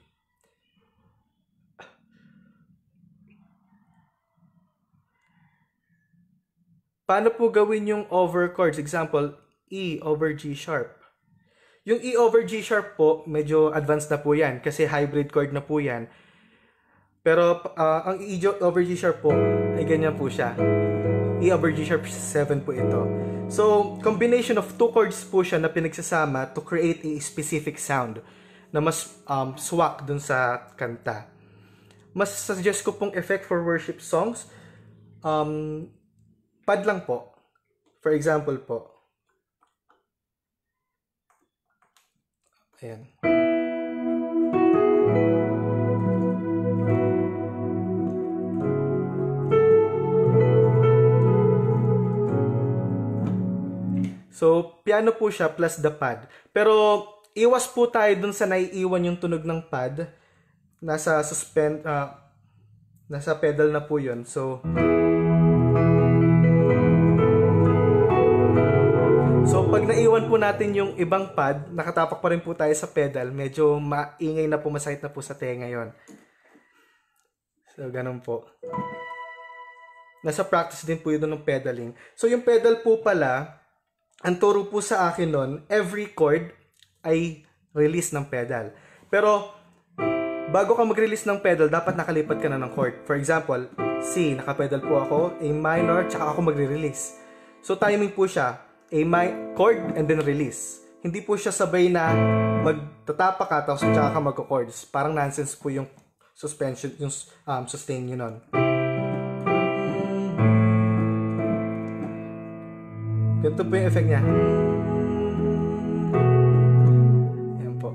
Paano po gawin yung over chords? Example, E over G sharp. Yung E over G sharp po, medyo advanced na po yan kasi hybrid chord na po yan. Pero ah, ang E over G sharp po ay ganyan po siya. E over G sharp seven po ito. So, combination of two chords po siya na pinagsasama to create a specific sound na mas um, swak dun sa kanta. Mas suggest ko pong effect for worship songs, um, pad lang po. For example po. Ayan. So, piano po siya plus the pad. Pero, iwas po tayo dun sa naiiwan yung tunog ng pad. Nasa suspend, uh, nasa pedal na po yun. So, so pag naiwan po natin yung ibang pad, nakatapak pa rin po tayo sa pedal. Medyo maingay na po, masakit na po sa tenga yon. So, ganun po. Nasa practice din po yun ng pedaling. So, yung pedal po pala, ang turo po sa akin nun, every chord ay release ng pedal. Pero, bago ka mag-release ng pedal, dapat nakalipat ka na ng chord. For example, C, nakapedal po ako, A minor, tsaka ako magre-release. So, timing po siya, A mi- chord and then release. Hindi po siya sabay na magtatapa ka, tapos tsaka ka mag-chords. Parang nonsense po yung suspension, yung um, sustain nyo nun. Ganito po yung effect niya. Ayan po.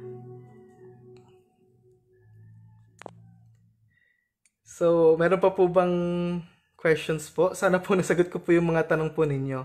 So, meron pa po bang questions po? Sana po nasagot ko po yung mga tanong po ninyo.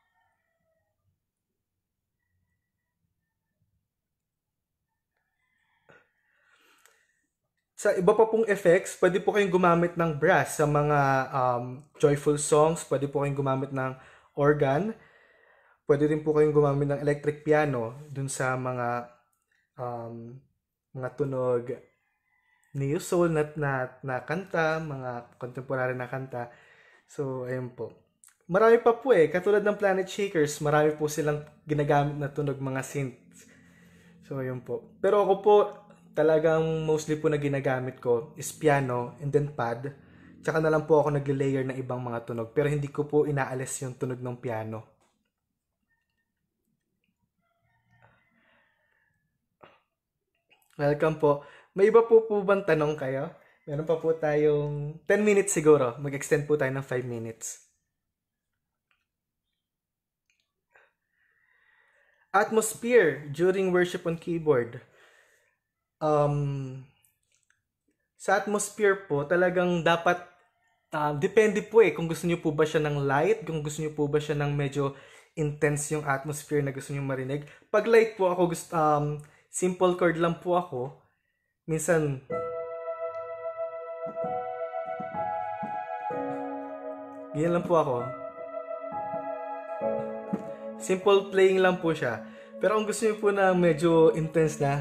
Sa iba pa pong effects, pwede po kayong gumamit ng brass sa mga um, joyful songs. Pwede po kayong gumamit ng organ. Pwede rin po kayong gumamit ng electric piano dun sa mga um, mga tunog neo soul na, na, na kanta, mga contemporary na kanta. So, ayun po. Marami pa po eh. Katulad ng Planet Shakers, marami po silang ginagamit na tunog, mga synths. So, ayun po. Pero ako po, talagang mostly po na ginagamit ko is piano and then pad. Tsaka na lang po ako nagle-layer ng ibang mga tunog. Pero hindi ko po inaalis yung tunog ng piano. Welcome po. May iba po po bang tanong kayo? Meron pa po tayong ten minutes siguro. Mag-extend po tayo ng five minutes. Atmosphere during worship on keyboard. Um, sa atmosphere po, talagang dapat, uh, depende po eh, kung gusto niyo po ba siya ng light, kung gusto niyo po ba siya ng medyo intense yung atmosphere na gusto niyo marinig. Pag light po ako, gusto, um, simple chord lang po ako, minsan, ganyan lang po ako. Simple playing lang po siya. Pero kung gusto niyo po na medyo intense na,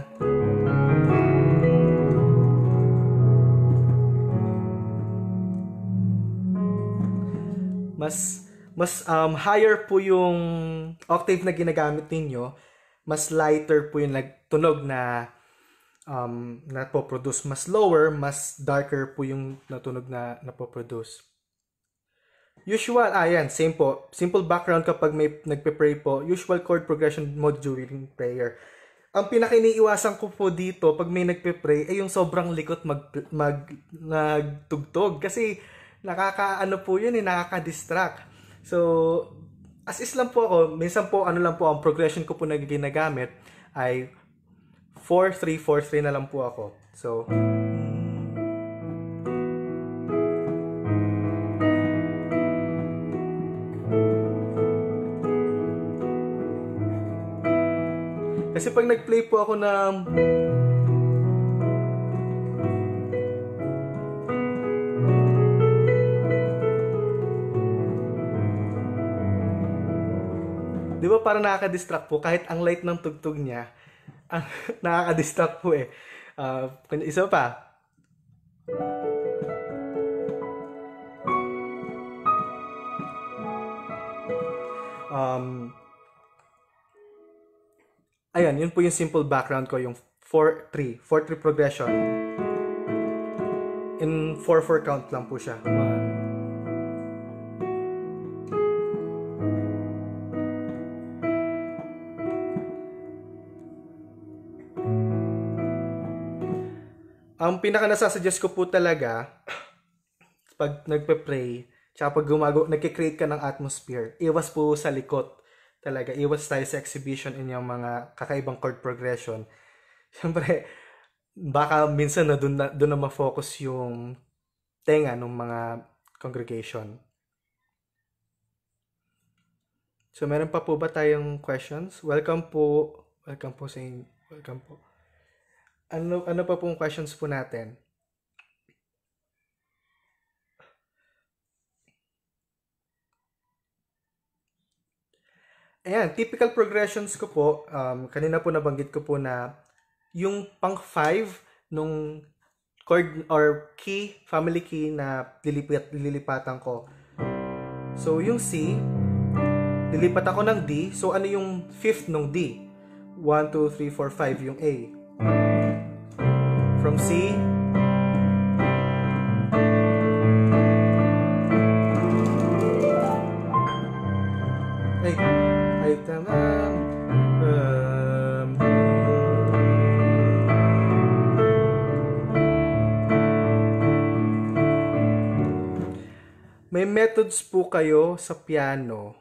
mas mas um, higher po yung octave na ginagamit ninyo, mas lighter po yung nagtunog na um, napoproduce. Mas lower, mas darker po yung natunog na napoproduce. Usual, ah yan, same po. Simple background kapag may nagpe-pray po. Usual chord progression mode during prayer. Ang pinaka-iniiwasan ko po dito pag may nagpe-pray ay yung sobrang likot mag, mag nagtugtog. Kasi nakakaano po yun eh, nakaka-distract. So, as is lang po ako, minsan po ano lang po, ang progression ko po na ginagamit ay four three four three na lang po ako. So, kasi pag nag-play po ako ng di ba parang nakaka-distract po kahit ang light ng tugtog niya, ang nakaka-distract po eh. Uh, isa pa. Um, Ayan, yun po yung simple background ko, yung four three, four three progression. in four four count lang po siya. One. Ang pinaka nasasuggest ko po talaga, pag nagpe-pray, tsaka pag gumago, nagkikreate ka ng atmosphere, iwas po sa likot. Talaga, iwas tayo sa exhibition in yung mga kakaibang chord progression. Siyempre, baka minsan na doon na, doon na ma-focus yung tenga ng mga congregation. So, meron pa po ba tayong questions? Welcome po. Welcome po sa inyo. Welcome po. Ano, ano pa pong questions po natin? Ayan, typical progressions ko po, um, kanina po nabanggit ko po na yung pang five nung chord or key, family key na lilipat, lilipatan ko. So, yung C, lilipat ako ng D. So, ano yung fifth nung D? one, two, three, four, five yung A. From C, ay, ay, tama. Um, may methods po kayo sa piano.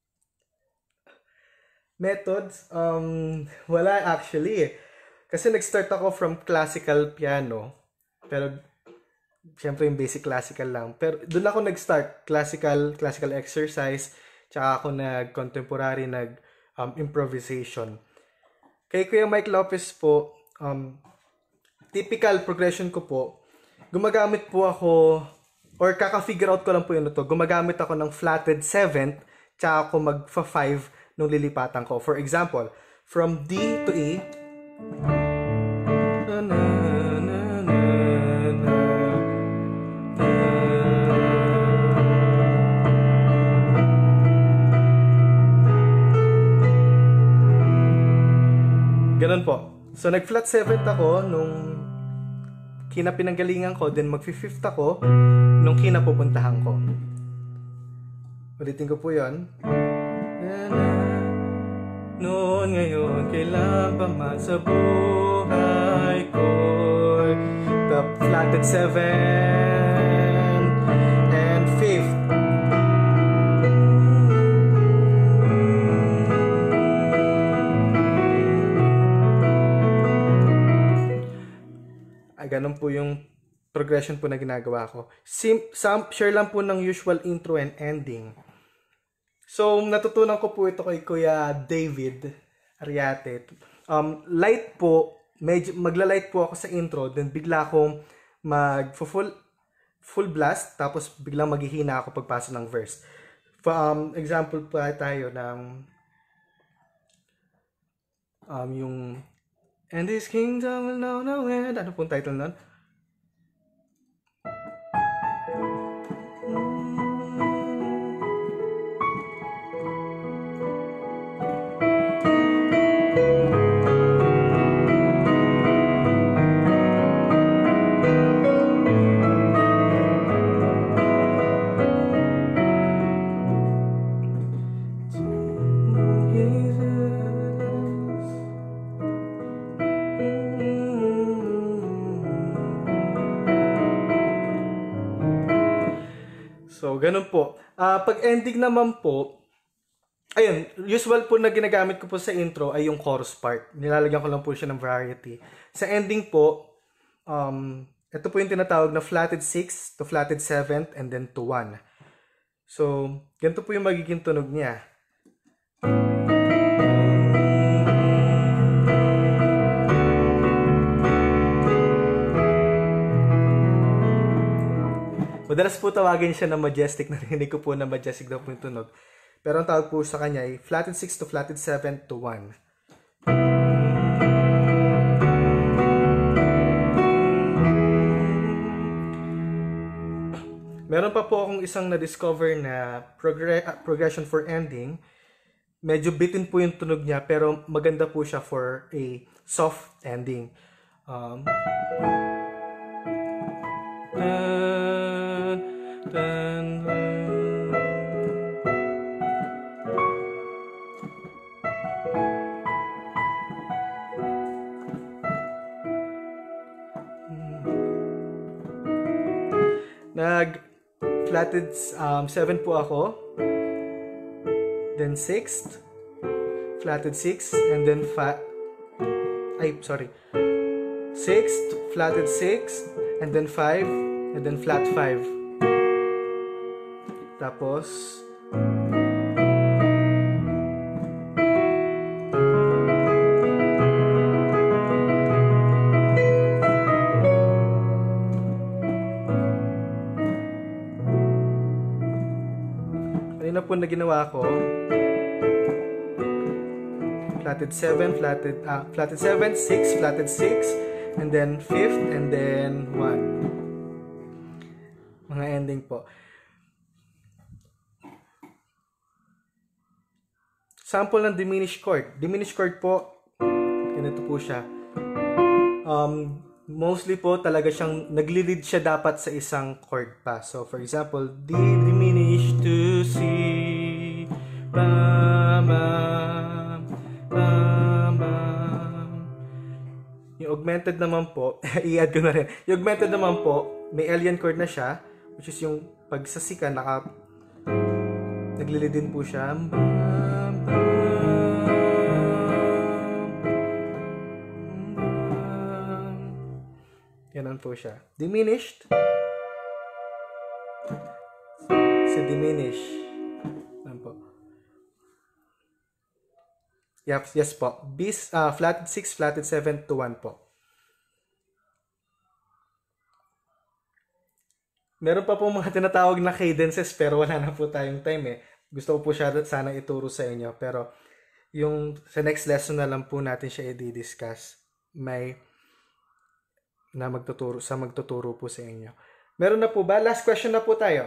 Methods? Um, wala actually eh. Kasi nag-start ako from classical piano. Pero, syempre yung basic classical lang. Pero doon ako nag-start. Classical, classical exercise. Tsaka ako nag-contemporary, nag-improvisation. Um, Kay Kuya Mike Lopez po, um, typical progression ko po, gumagamit po ako, or kaka-figure out ko lang po yun ito, gumagamit ako ng flatted seventh, tsaka ako mag-fa five nung lilipatan ko. For example, from D to E, na, na, na, na, na, ganun po. So, nag-flat seventh ako nung kinapinanggalingan ko, then mag-fifth ako nung kinapupuntahan ko. Ulitin ko po yun. Noon ngayon, kailan pa man sa buhay ko, the flatted seven and fifth. Ay, ganun po yung progression po na ginagawa ko. Sim, some, share lang po ng usual intro and ending. So, natutunan ko po ito kay Kuya David Ariate. Um, light po, medyo, magla-light po ako sa intro, then bigla akong mag-full full blast, tapos biglang maghihina ako pagpasok ng verse. For, um, example pa tayo ng um, yung And this kingdom will know no end. Ano pong title nun? So, ganun po. Uh, pag ending naman po, ayun, usual po na ginagamit ko po sa intro ay yung chorus part. Nilalagyan ko lang po siya ng variety. Sa ending po, um, ito po yung tinatawag na flatted six to flatted seventh and then to one. So, ganito po yung magiging tunog niya. Madalas po tawagin siya na majestic. Narinig ko po na majestic daw po yung tunog. Pero ang tawag po sa kanya ay flatted six to flatted seven to one. Meron pa po akong isang na-discover na progr- uh, progression for ending. Medyo bitin po yung tunog niya, pero maganda po siya for a soft ending. Um... Dun, dun, dun. Nag flatted um, seven po ako. Then sixth. Flatted six. And then fa... Ay, sorry. Sixth. Flatted six. And then five. And then flat five. Tapos... Kanina po na ginawa ko, flatted seven, flatted, ah, flatted seven, six, flatted six, and then fifth, and then one. Mga ending po. Sample ng diminished chord. Diminished chord po, ganito po siya. Um, mostly po talaga siyang nagli-lead siya dapat sa isang chord pa. So for example, D diminished to C, bam, bam, bam, bam. Yung augmented naman po, i-add ko na rin. Yung augmented naman po, may alien chord na siya, which is yung pag sa C ka, naka, nagli-lead din po siya. Bam, bam. Ganun po siya. Diminished. Si diminish. Yan po. Yep, yes po. B, uh, flatted six, flatted seven to one po. Meron pa po mga tinatawag na cadences pero wala na po tayong time eh. Gusto ko po siya sana ituro sa inyo. Pero yung sa next lesson na lang po natin siya i-discuss. May na magtuturo sa magtuturo po sa inyo. Meron na po ba? Last question na po tayo.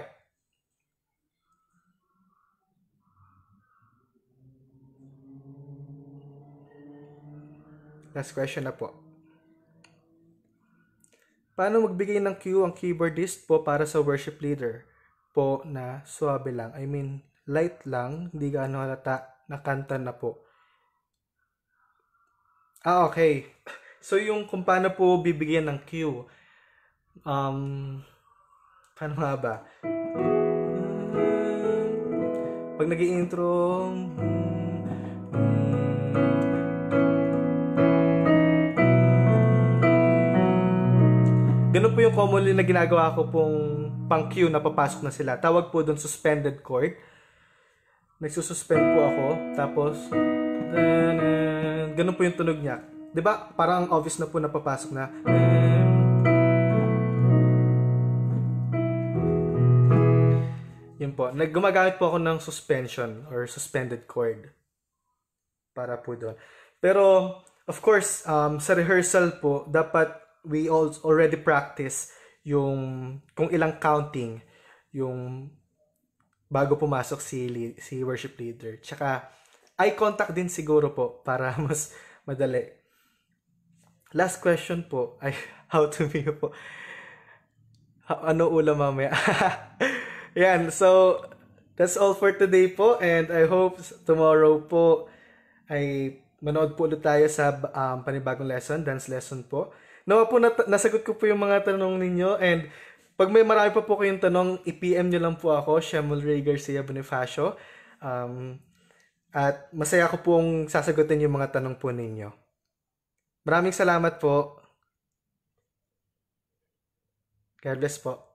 Last question na po. Paano magbigay ng cue ang keyboardist po para sa worship leader po na suabe lang? I mean, light lang, hindi gaano halata, nakanta na po. Ah, okay. So, yung kung paano po bibigyan ng cue. Um, paano nga ba? Pag nag-i-intro, ganun po yung commonly na ginagawa ko pong pang cue na papasok na sila. Tawag po doon suspended chord. Nagsususpend po ako. Tapos, ganun po yung tunog niya. Diba? Parang obvious na po napapasok na. Yun po. Gumagamit po ako ng suspension or suspended chord. Para po doon. Pero, of course, um, sa rehearsal po, dapat we all already practice yung kung ilang counting yung bago pumasok si, si worship leader. Tsaka, eye contact din siguro po para mas madali. Last question po ay how to be po. Ano ulam mamaya? Yan, so that's all for today po and I hope tomorrow po ay manood po ulit tayo sa um, panibagong lesson, dance lesson po. Nawa po nat- nasagot ko po yung mga tanong ninyo and pag may marami pa po kayong tanong, i-P M nyo lang po ako, Shemul Ray Garcia Bonifacio. Um, at masaya ko pong sasagutin yung mga tanong po ninyo. Maraming salamat po. God bless po.